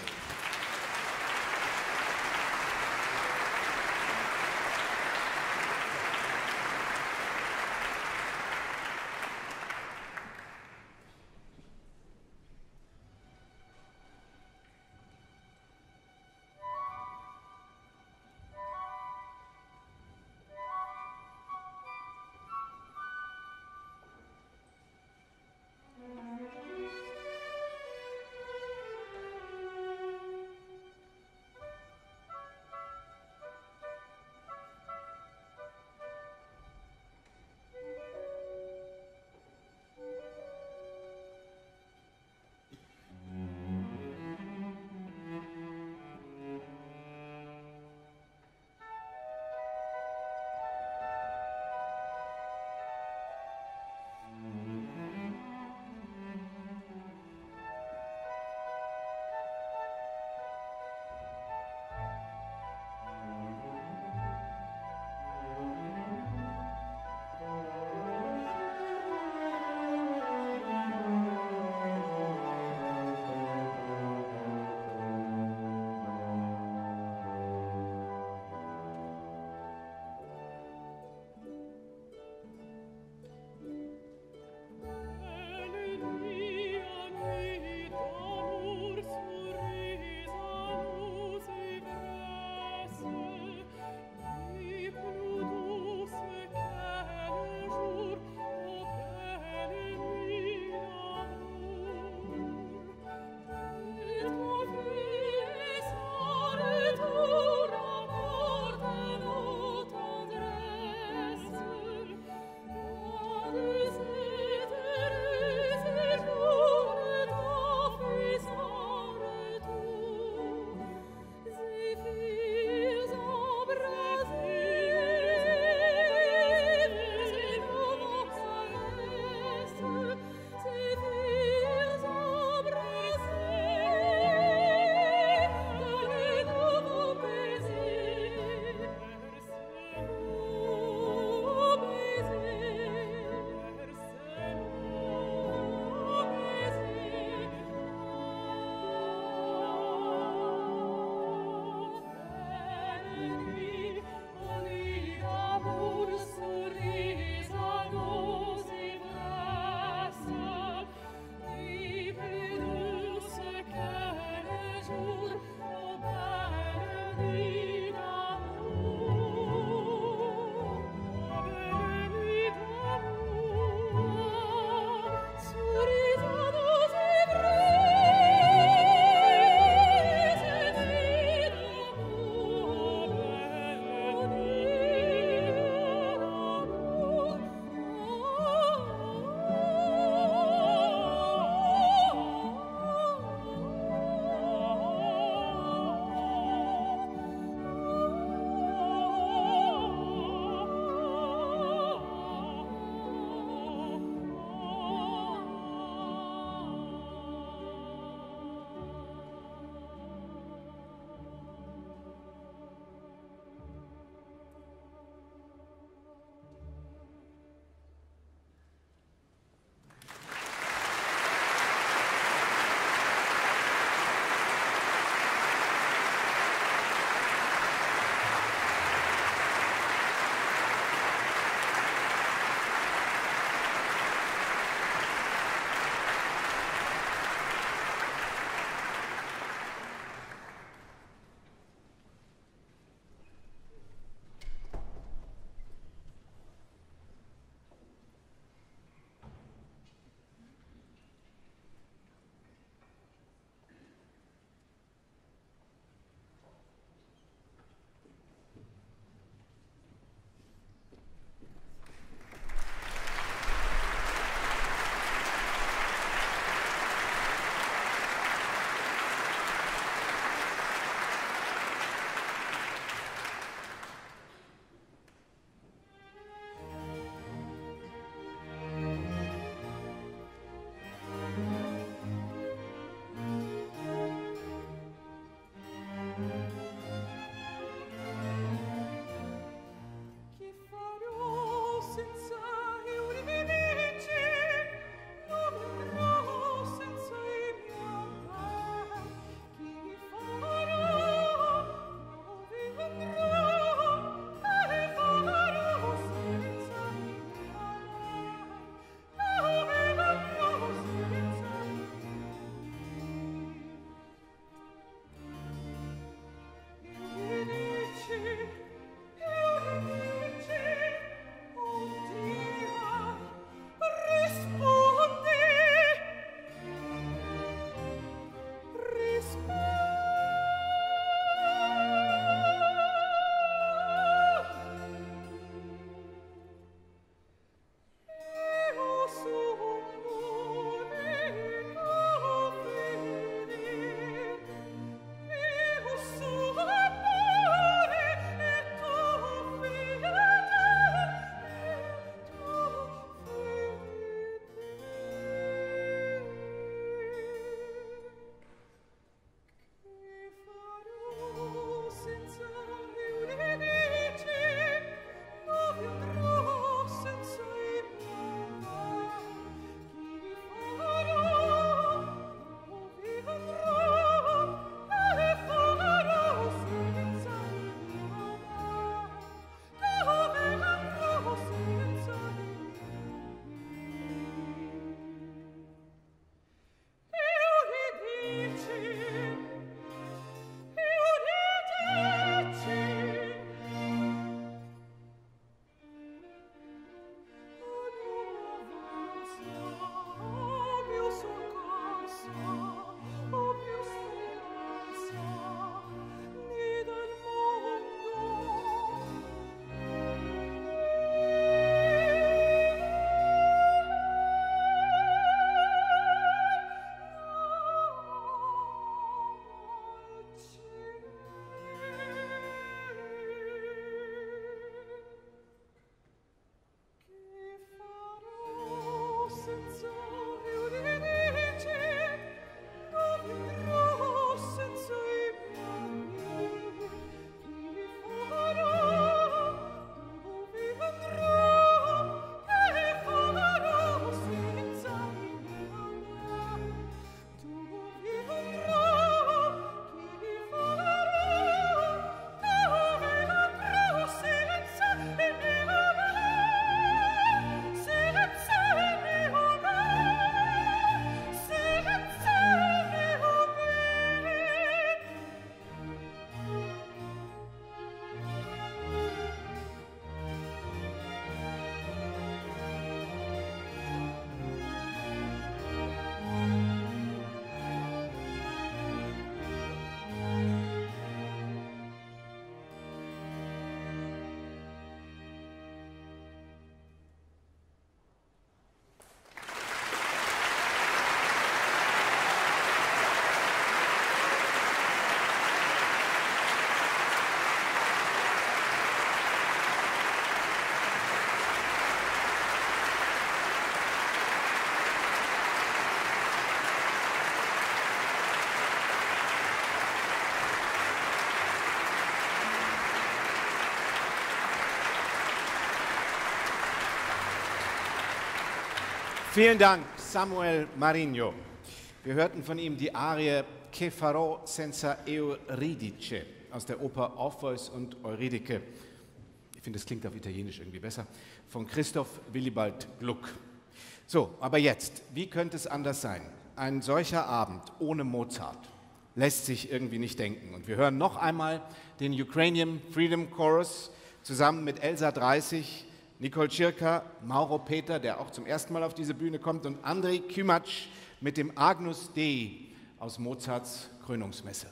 Vielen Dank, Samuel Marinho. Wir hörten von ihm die Arie Che farò senza Euridice aus der Oper Orpheus und Eurydike. Ich finde, das klingt auf Italienisch irgendwie besser. Von Christoph Willibald Gluck. So, aber jetzt, wie könnte es anders sein? Ein solcher Abend ohne Mozart lässt sich irgendwie nicht denken. Und wir hören noch einmal den Ukrainian Freedom Chorus zusammen mit Elsa 30, Nicole Schirka, Mauro Peter, der auch zum ersten Mal auf diese Bühne kommt, und Andrei Kymatsch mit dem Agnus Dei aus Mozarts Krönungsmesse.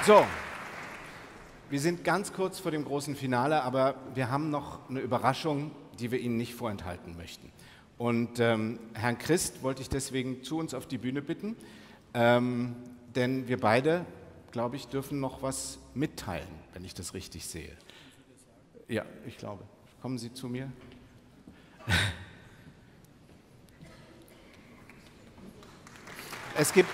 So, wir sind ganz kurz vor dem großen Finale, aber wir haben noch eine Überraschung, die wir Ihnen nicht vorenthalten möchten. Und Herrn Christ wollte ich deswegen zu uns auf die Bühne bitten, denn wir beide, glaube ich, dürfen noch was mitteilen, wenn ich das richtig sehe. Ja, ich glaube. Kommen Sie zu mir. Es gibt...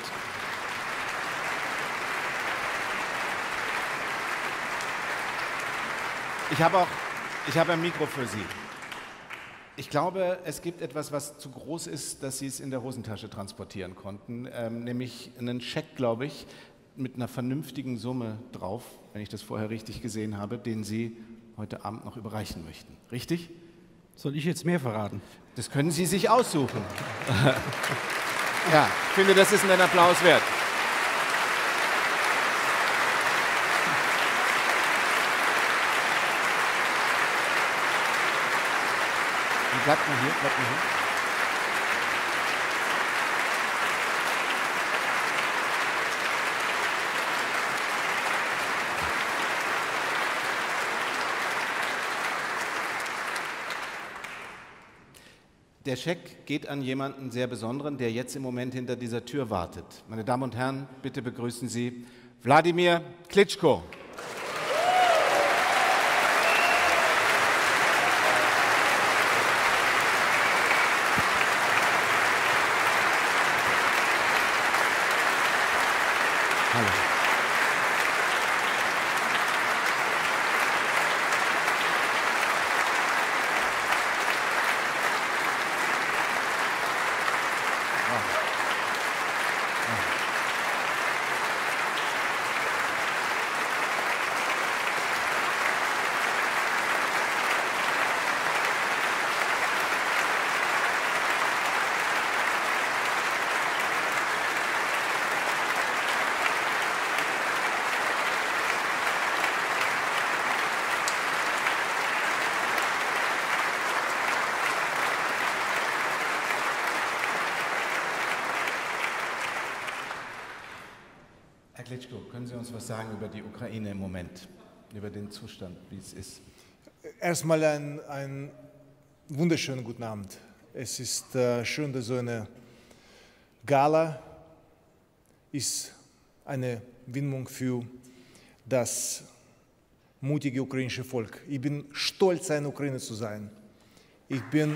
Ich habe ein Mikro für Sie. Ich glaube, es gibt etwas, was zu groß ist, dass Sie es in der Hosentasche transportieren konnten, nämlich einen Scheck, glaube ich, mit einer vernünftigen Summe drauf, wenn ich das vorher richtig gesehen habe, den Sie heute Abend noch überreichen möchten. Richtig? Soll ich jetzt mehr verraten? Das können Sie sich aussuchen. Ja, ich finde, das ist einen Applaus wert. Bleibt mal hier, bleibt mal hier. Der Scheck geht an jemanden sehr Besonderen, der jetzt im Moment hinter dieser Tür wartet. Meine Damen und Herren, bitte begrüßen Sie Wladimir Klitschko. Hallo. Herr Klitschko, können Sie uns was sagen über die Ukraine im Moment, über den Zustand, wie es ist? Erstmal einen wunderschönen guten Abend. Es ist schön, dass so eine Gala ist eine Widmung für das mutige ukrainische Volk. Ich bin stolz, ein Ukrainer zu sein. Ich bin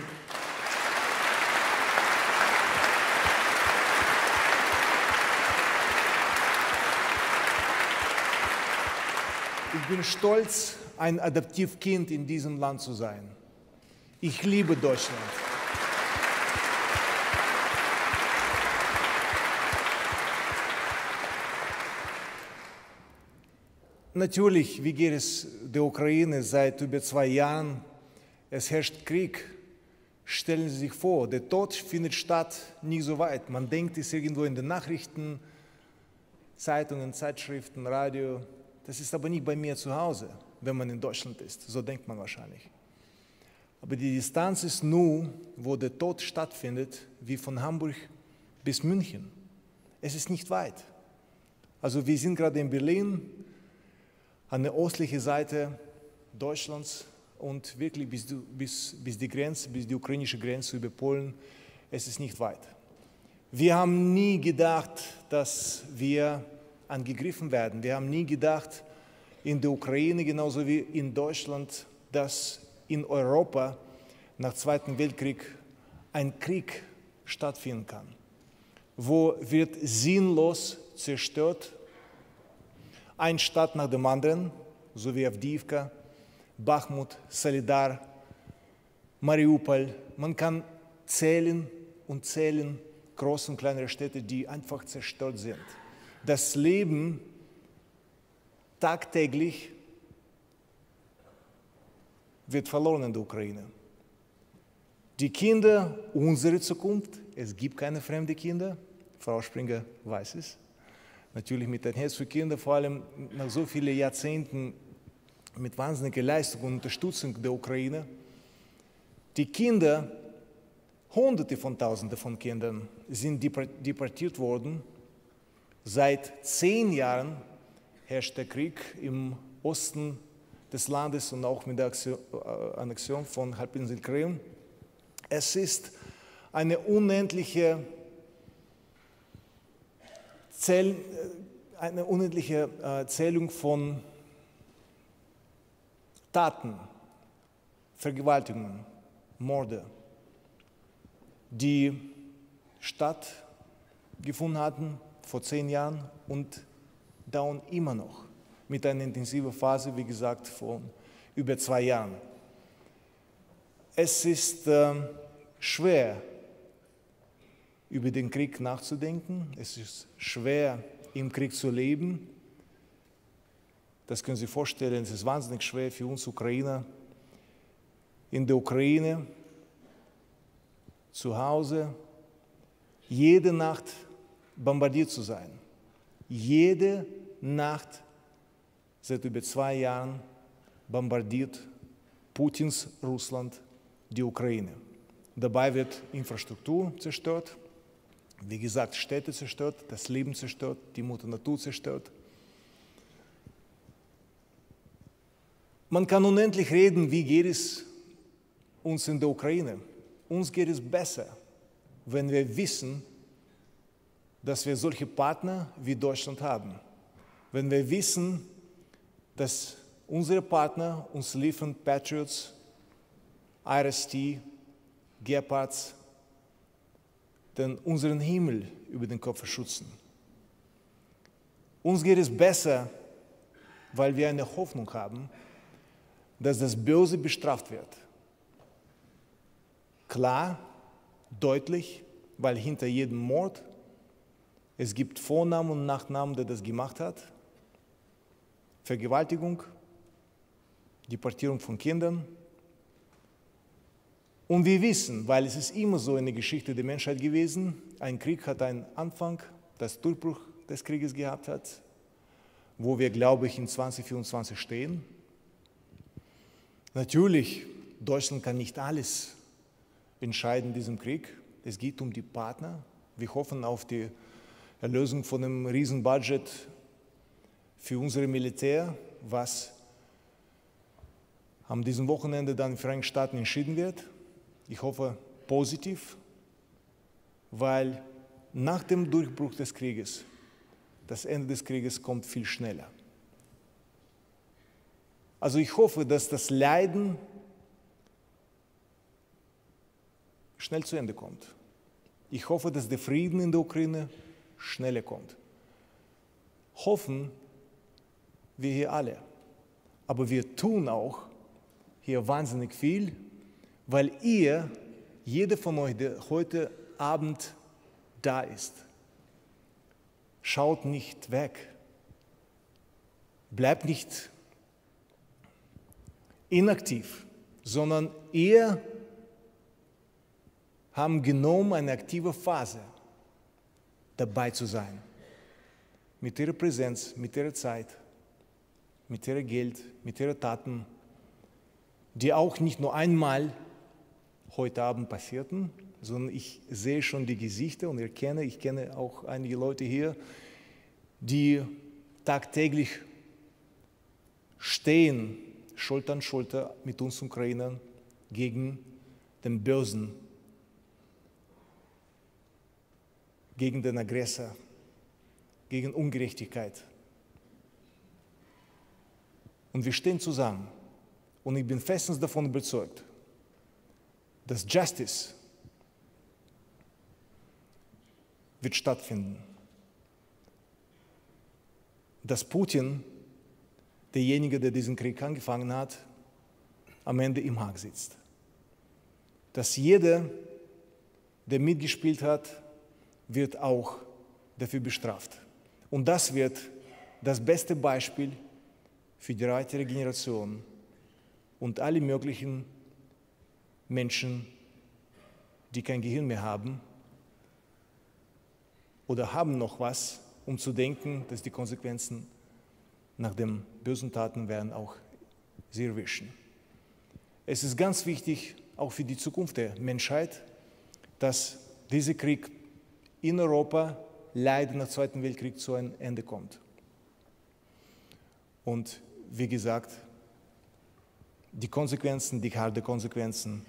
stolz, ein Adoptivkind in diesem Land zu sein. Ich liebe Deutschland. Natürlich, wie geht es der Ukraine seit über 2 Jahren? Es herrscht Krieg. Stellen Sie sich vor, der Tod findet statt nicht so weit. Man denkt, es ist irgendwo in den Nachrichten, Zeitungen, Zeitschriften, Radio. Das ist aber nicht bei mir zu Hause, wenn man in Deutschland ist. So denkt man wahrscheinlich. Aber die Distanz ist nur, wo der Tod stattfindet, wie von Hamburg bis München. Es ist nicht weit. Also wir sind gerade in Berlin, an der östlichen Seite Deutschlands und wirklich bis die ukrainische Grenze über Polen, es ist nicht weit. Wir haben nie gedacht, dass wir angegriffen werden. Wir haben nie gedacht, in der Ukraine genauso wie in Deutschland, dass in Europa nach dem Zweiten Weltkrieg ein Krieg stattfinden kann. Wo wird sinnlos zerstört, eine Stadt nach dem anderen, so wie Avdiivka, Bachmut, Solidar, Mariupol. Man kann zählen und zählen große und kleinere Städte, die einfach zerstört sind. Das Leben tagtäglich wird verloren in der Ukraine. Die Kinder, unsere Zukunft, es gibt keine fremden Kinder, Frau Springer weiß es, natürlich mit ein Herz für Kinder, vor allem nach so vielen Jahrzehnten mit wahnsinniger Leistung und Unterstützung der Ukraine. Die Kinder, Hunderte von Tausenden von Kindern sind deportiert worden. Seit 10 Jahren herrscht der Krieg im Osten des Landes und auch mit der Annexion von Halbinsel Krim. Es ist eine unendliche Zählung von Taten, Vergewaltigungen, Morde, die stattgefunden hatten vor 10 Jahren und dauern immer noch mit einer intensiven Phase, wie gesagt, von über 2 Jahren. Es ist schwer, über den Krieg nachzudenken. Es ist schwer, im Krieg zu leben. Das können Sie sich vorstellen, es ist wahnsinnig schwer für uns Ukrainer, in der Ukraine, zu Hause, jede Nacht bombardiert zu sein. Jede Nacht seit über 2 Jahren bombardiert Putins Russland die Ukraine. Dabei wird Infrastruktur zerstört, wie gesagt, Städte zerstört, das Leben zerstört, die Mutter Natur zerstört. Man kann unendlich reden, wie geht es uns in der Ukraine. Uns geht es besser, wenn wir wissen, dass wir solche Partner wie Deutschland haben. Wenn wir wissen, dass unsere Partner uns liefern Patriots, IRST, Gepards, den unseren Himmel über den Kopf schützen. Uns geht es besser, weil wir eine Hoffnung haben, dass das Böse bestraft wird. Klar, deutlich, weil hinter jedem Mord es gibt Vornamen und Nachnamen, der das gemacht hat. Vergewaltigung, Deportierung von Kindern. Und wir wissen, weil es ist immer so in der Geschichte der Menschheit gewesen, ein Krieg hat einen Anfang, das Durchbruch des Krieges gehabt hat, wo wir, glaube ich, in 2024 stehen. Natürlich, Deutschland kann nicht alles entscheiden in diesem Krieg. Es geht um die Partner. Wir hoffen auf die Erlösung von einem Riesenbudget für unser Militär, was an diesem Wochenende dann in den Vereinigten Staaten entschieden wird. Ich hoffe positiv, weil nach dem Durchbruch des Krieges, das Ende des Krieges kommt viel schneller. Also ich hoffe, dass das Leiden schnell zu Ende kommt. Ich hoffe, dass der Frieden in der Ukraine schneller kommt. Hoffen wir hier alle. Aber wir tun auch hier wahnsinnig viel, weil jeder von euch, der heute Abend da ist, schaut nicht weg. Bleibt nicht inaktiv, sondern ihr haben genommen, eine aktive Phase dabei zu sein. Mit ihrer Präsenz, mit ihrer Zeit, mit ihrem Geld, mit ihren Taten, die auch nicht nur einmal heute Abend passierten, sondern ich sehe schon die Gesichter und ich kenne auch einige Leute hier, die tagtäglich stehen, Schulter an Schulter mit uns Ukrainern gegen den Bösen, gegen den Aggressor, gegen Ungerechtigkeit. Und wir stehen zusammen. Und ich bin festens davon überzeugt, dass Justice wird stattfinden. Dass Putin, derjenige, der diesen Krieg angefangen hat, am Ende im Haag sitzt. Dass jeder, der mitgespielt hat, wird auch dafür bestraft. Und das wird das beste Beispiel für die weitere Generation und alle möglichen Menschen, die kein Gehirn mehr haben oder haben noch was, um zu denken, dass die Konsequenzen nach den bösen Taten werden auch sie erwischen. Es ist ganz wichtig, auch für die Zukunft der Menschheit, dass dieser Krieg in Europa leider nach dem Zweiten Weltkrieg zu einem Ende kommt. Und wie gesagt, die harten Konsequenzen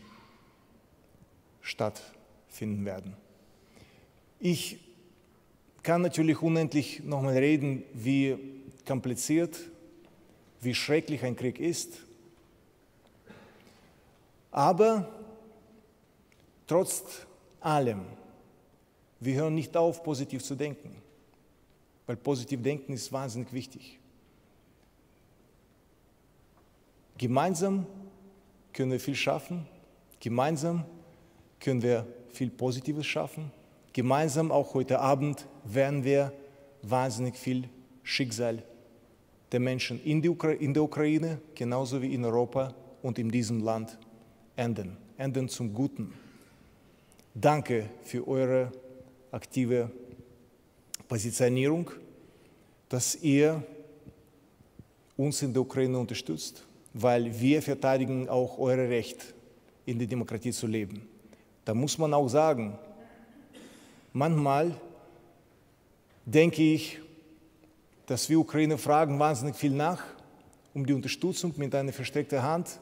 stattfinden werden. Ich kann natürlich unendlich nochmal reden, wie kompliziert, wie schrecklich ein Krieg ist. Aber trotz allem, wir hören nicht auf, positiv zu denken, weil positiv denken ist wahnsinnig wichtig. Gemeinsam können wir viel schaffen, gemeinsam können wir viel Positives schaffen, gemeinsam auch heute Abend werden wir wahnsinnig viel Schicksal der Menschen in der Ukraine, genauso wie in Europa und in diesem Land ändern zum Guten. Danke für eure aktive Positionierung, dass ihr uns in der Ukraine unterstützt, weil wir verteidigen auch euer Recht, in der Demokratie zu leben. Da muss man auch sagen, manchmal denke ich, dass wir Ukrainer fragen wahnsinnig viel nach, um die Unterstützung mit einer verstreckten Hand.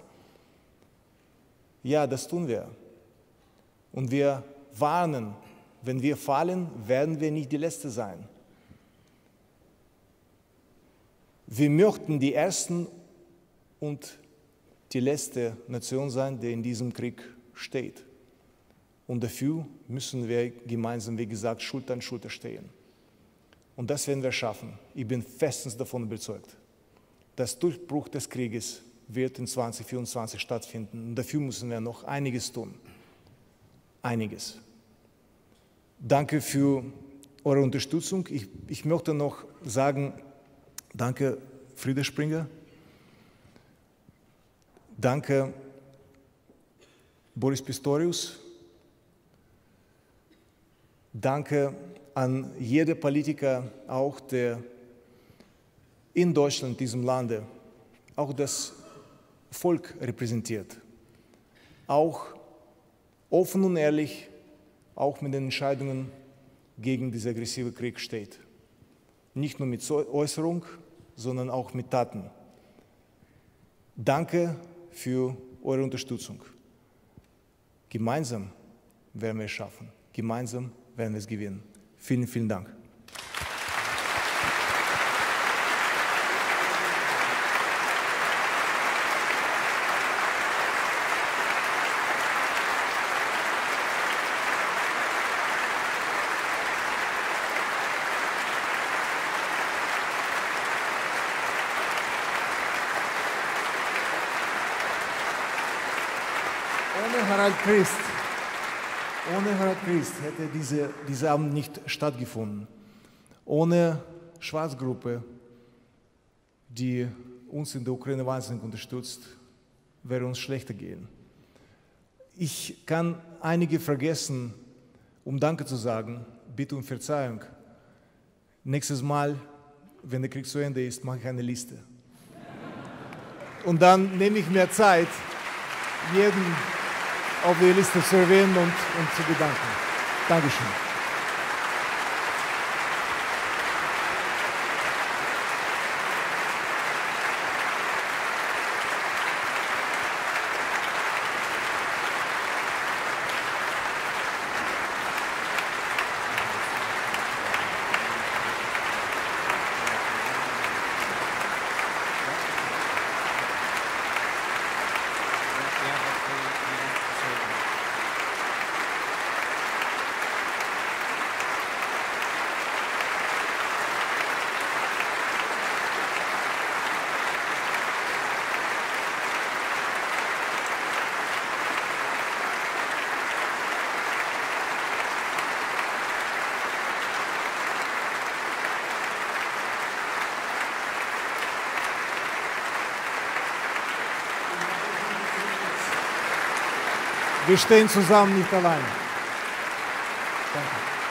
Ja, das tun wir. Und wir warnen, wenn wir fallen, werden wir nicht die Letzte sein. Wir möchten die Ersten und die letzte Nation sein, die in diesem Krieg steht. Und dafür müssen wir gemeinsam, wie gesagt, Schulter an Schulter stehen. Und das werden wir schaffen. Ich bin festens davon überzeugt. Das Durchbruch des Krieges wird in 2024 stattfinden. Und dafür müssen wir noch einiges tun. Einiges. Danke für eure Unterstützung. Ich möchte noch sagen, danke Frieda Springer. Danke Boris Pistorius. Danke an jeden Politiker, auch der in Deutschland, diesem Lande, auch das Volk repräsentiert. Auch offen und ehrlich, auch mit den Entscheidungen gegen diesen aggressiven Krieg steht. Nicht nur mit Äußerung, sondern auch mit Taten. Danke für eure Unterstützung. Gemeinsam werden wir es schaffen. Gemeinsam werden wir es gewinnen. Vielen, vielen Dank. Ohne Harald Christ hätte dieser Abend nicht stattgefunden. Ohne Schwarzgruppe, die uns in der Ukraine wahnsinnig unterstützt, wäre uns schlechter gehen. Ich kann einige vergessen, um Danke zu sagen, bitte um Verzeihung. Nächstes Mal, wenn der Krieg zu Ende ist, mache ich eine Liste. Und dann nehme ich mir Zeit, jeden auf die Liste zu erwähnen und zu bedanken. Dankeschön. Wir stehen zusammen, nicht allein. Danke.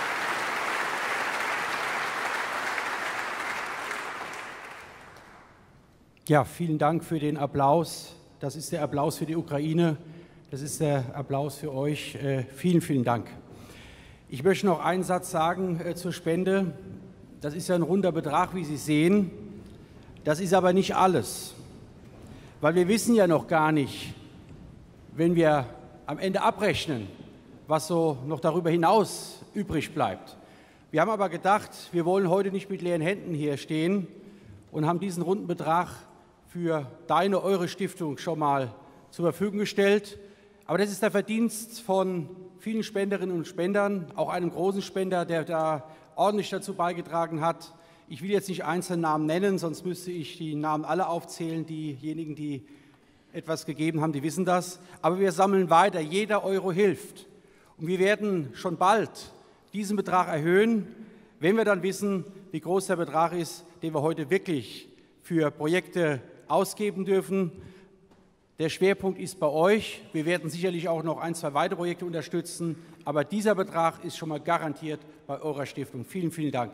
Ja, vielen Dank für den Applaus. Das ist der Applaus für die Ukraine. Das ist der Applaus für euch. Vielen, vielen Dank. Ich möchte noch einen Satz sagen zur Spende. Das ist ja ein runder Betrag, wie Sie sehen. Das ist aber nicht alles, weil wir wissen ja noch gar nicht, wenn wir am Ende abrechnen, was so noch darüber hinaus übrig bleibt. Wir haben aber gedacht, wir wollen heute nicht mit leeren Händen hier stehen und haben diesen runden Betrag für eure Stiftung schon mal zur Verfügung gestellt. Aber das ist der Verdienst von vielen Spenderinnen und Spendern, auch einem großen Spender, der da ordentlich dazu beigetragen hat. Ich will jetzt nicht einzelne Namen nennen, sonst müsste ich die Namen alle aufzählen. Diejenigen, die etwas gegeben haben, die wissen das. Aber wir sammeln weiter, jeder Euro hilft. Und wir werden schon bald diesen Betrag erhöhen, wenn wir dann wissen, wie groß der Betrag ist, den wir heute wirklich für Projekte ausgeben dürfen. Der Schwerpunkt ist bei euch. Wir werden sicherlich auch noch 1, 2 weitere Projekte unterstützen. Aber dieser Betrag ist schon mal garantiert bei eurer Stiftung. Vielen, vielen Dank.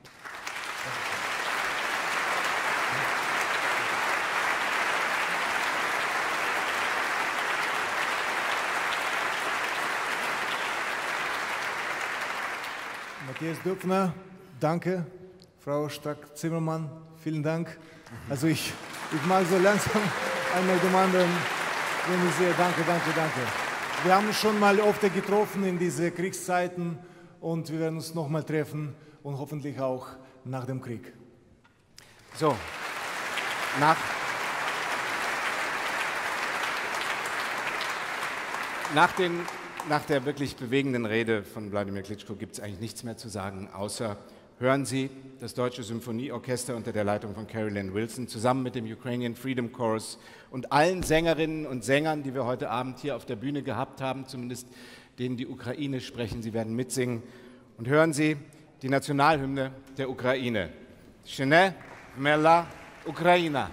Matthias Döpfner, danke. Frau Strack-Zimmermann, vielen Dank. Also ich mag so langsam einmal dem anderen, wenn ich sehe, danke. Wir haben uns schon mal oft getroffen in diese Kriegszeiten und wir werden uns noch mal treffen und hoffentlich auch nach dem Krieg. So, nach der wirklich bewegenden Rede von Wladimir Klitschko gibt es eigentlich nichts mehr zu sagen, außer hören Sie das Deutsche Symphonieorchester unter der Leitung von Carrie Lynn Wilson zusammen mit dem Ukrainian Freedom Chorus und allen Sängerinnen und Sängern, die wir heute Abend hier auf der Bühne gehabt haben, zumindest denen die Ukraine sprechen. Sie werden mitsingen. Und hören Sie die Nationalhymne der Ukraine. Shene Mela Ukraina.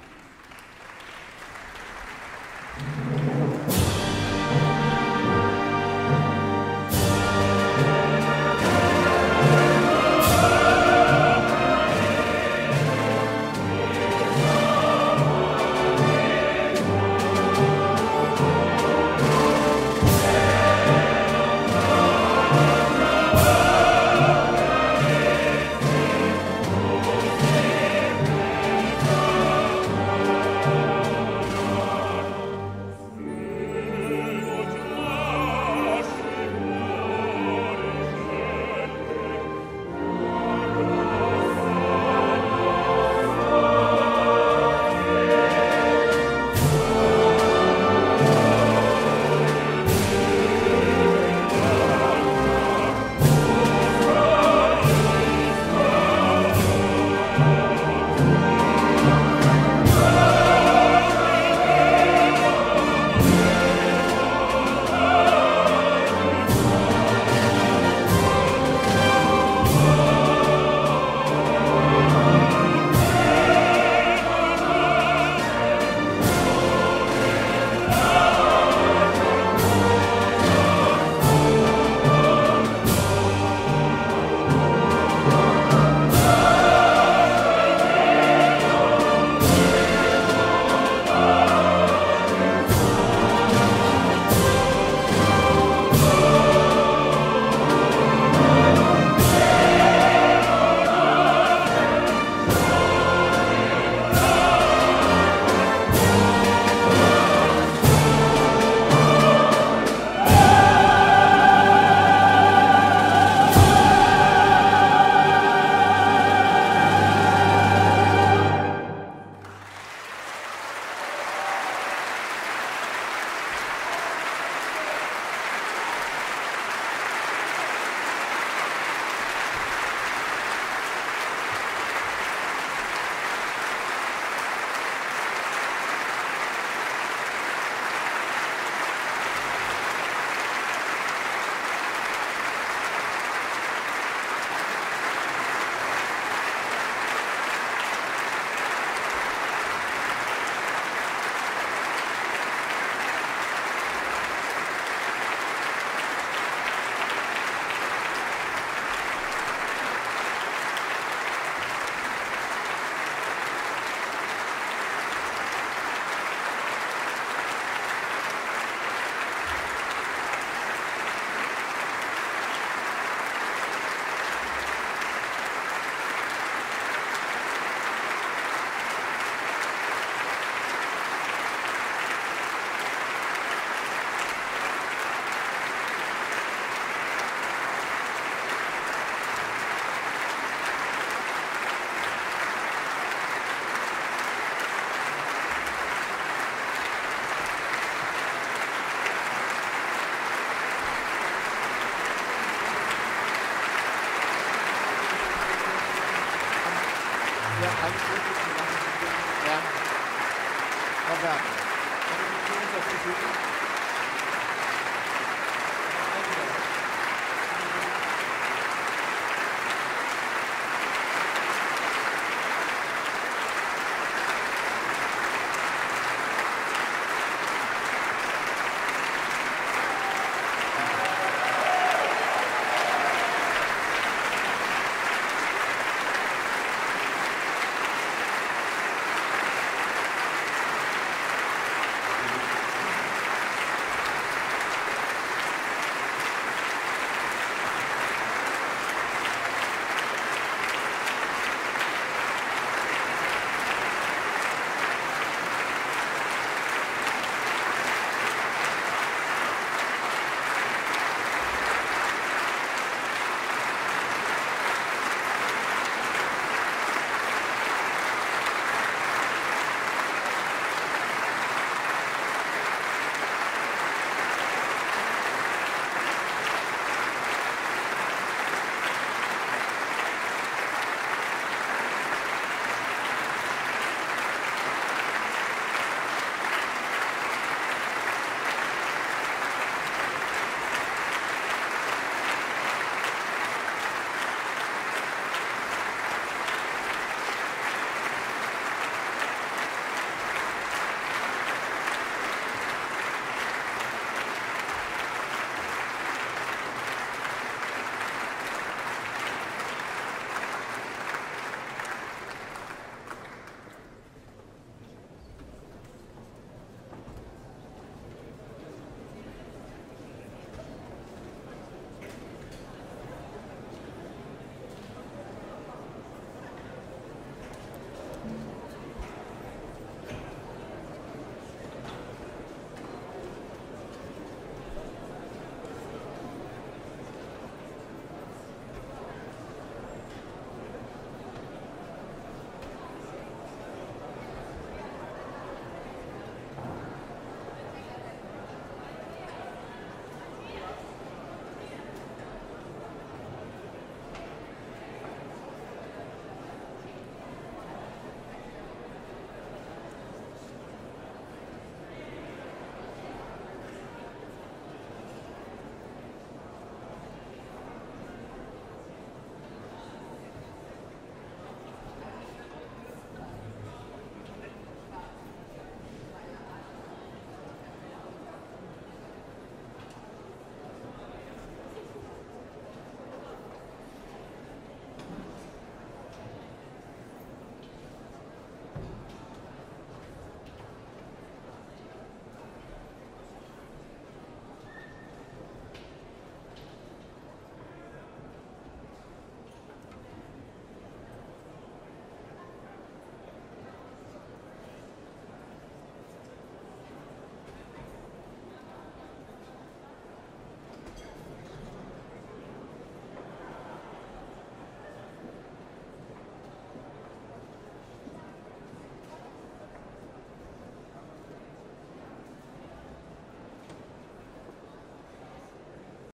Werner.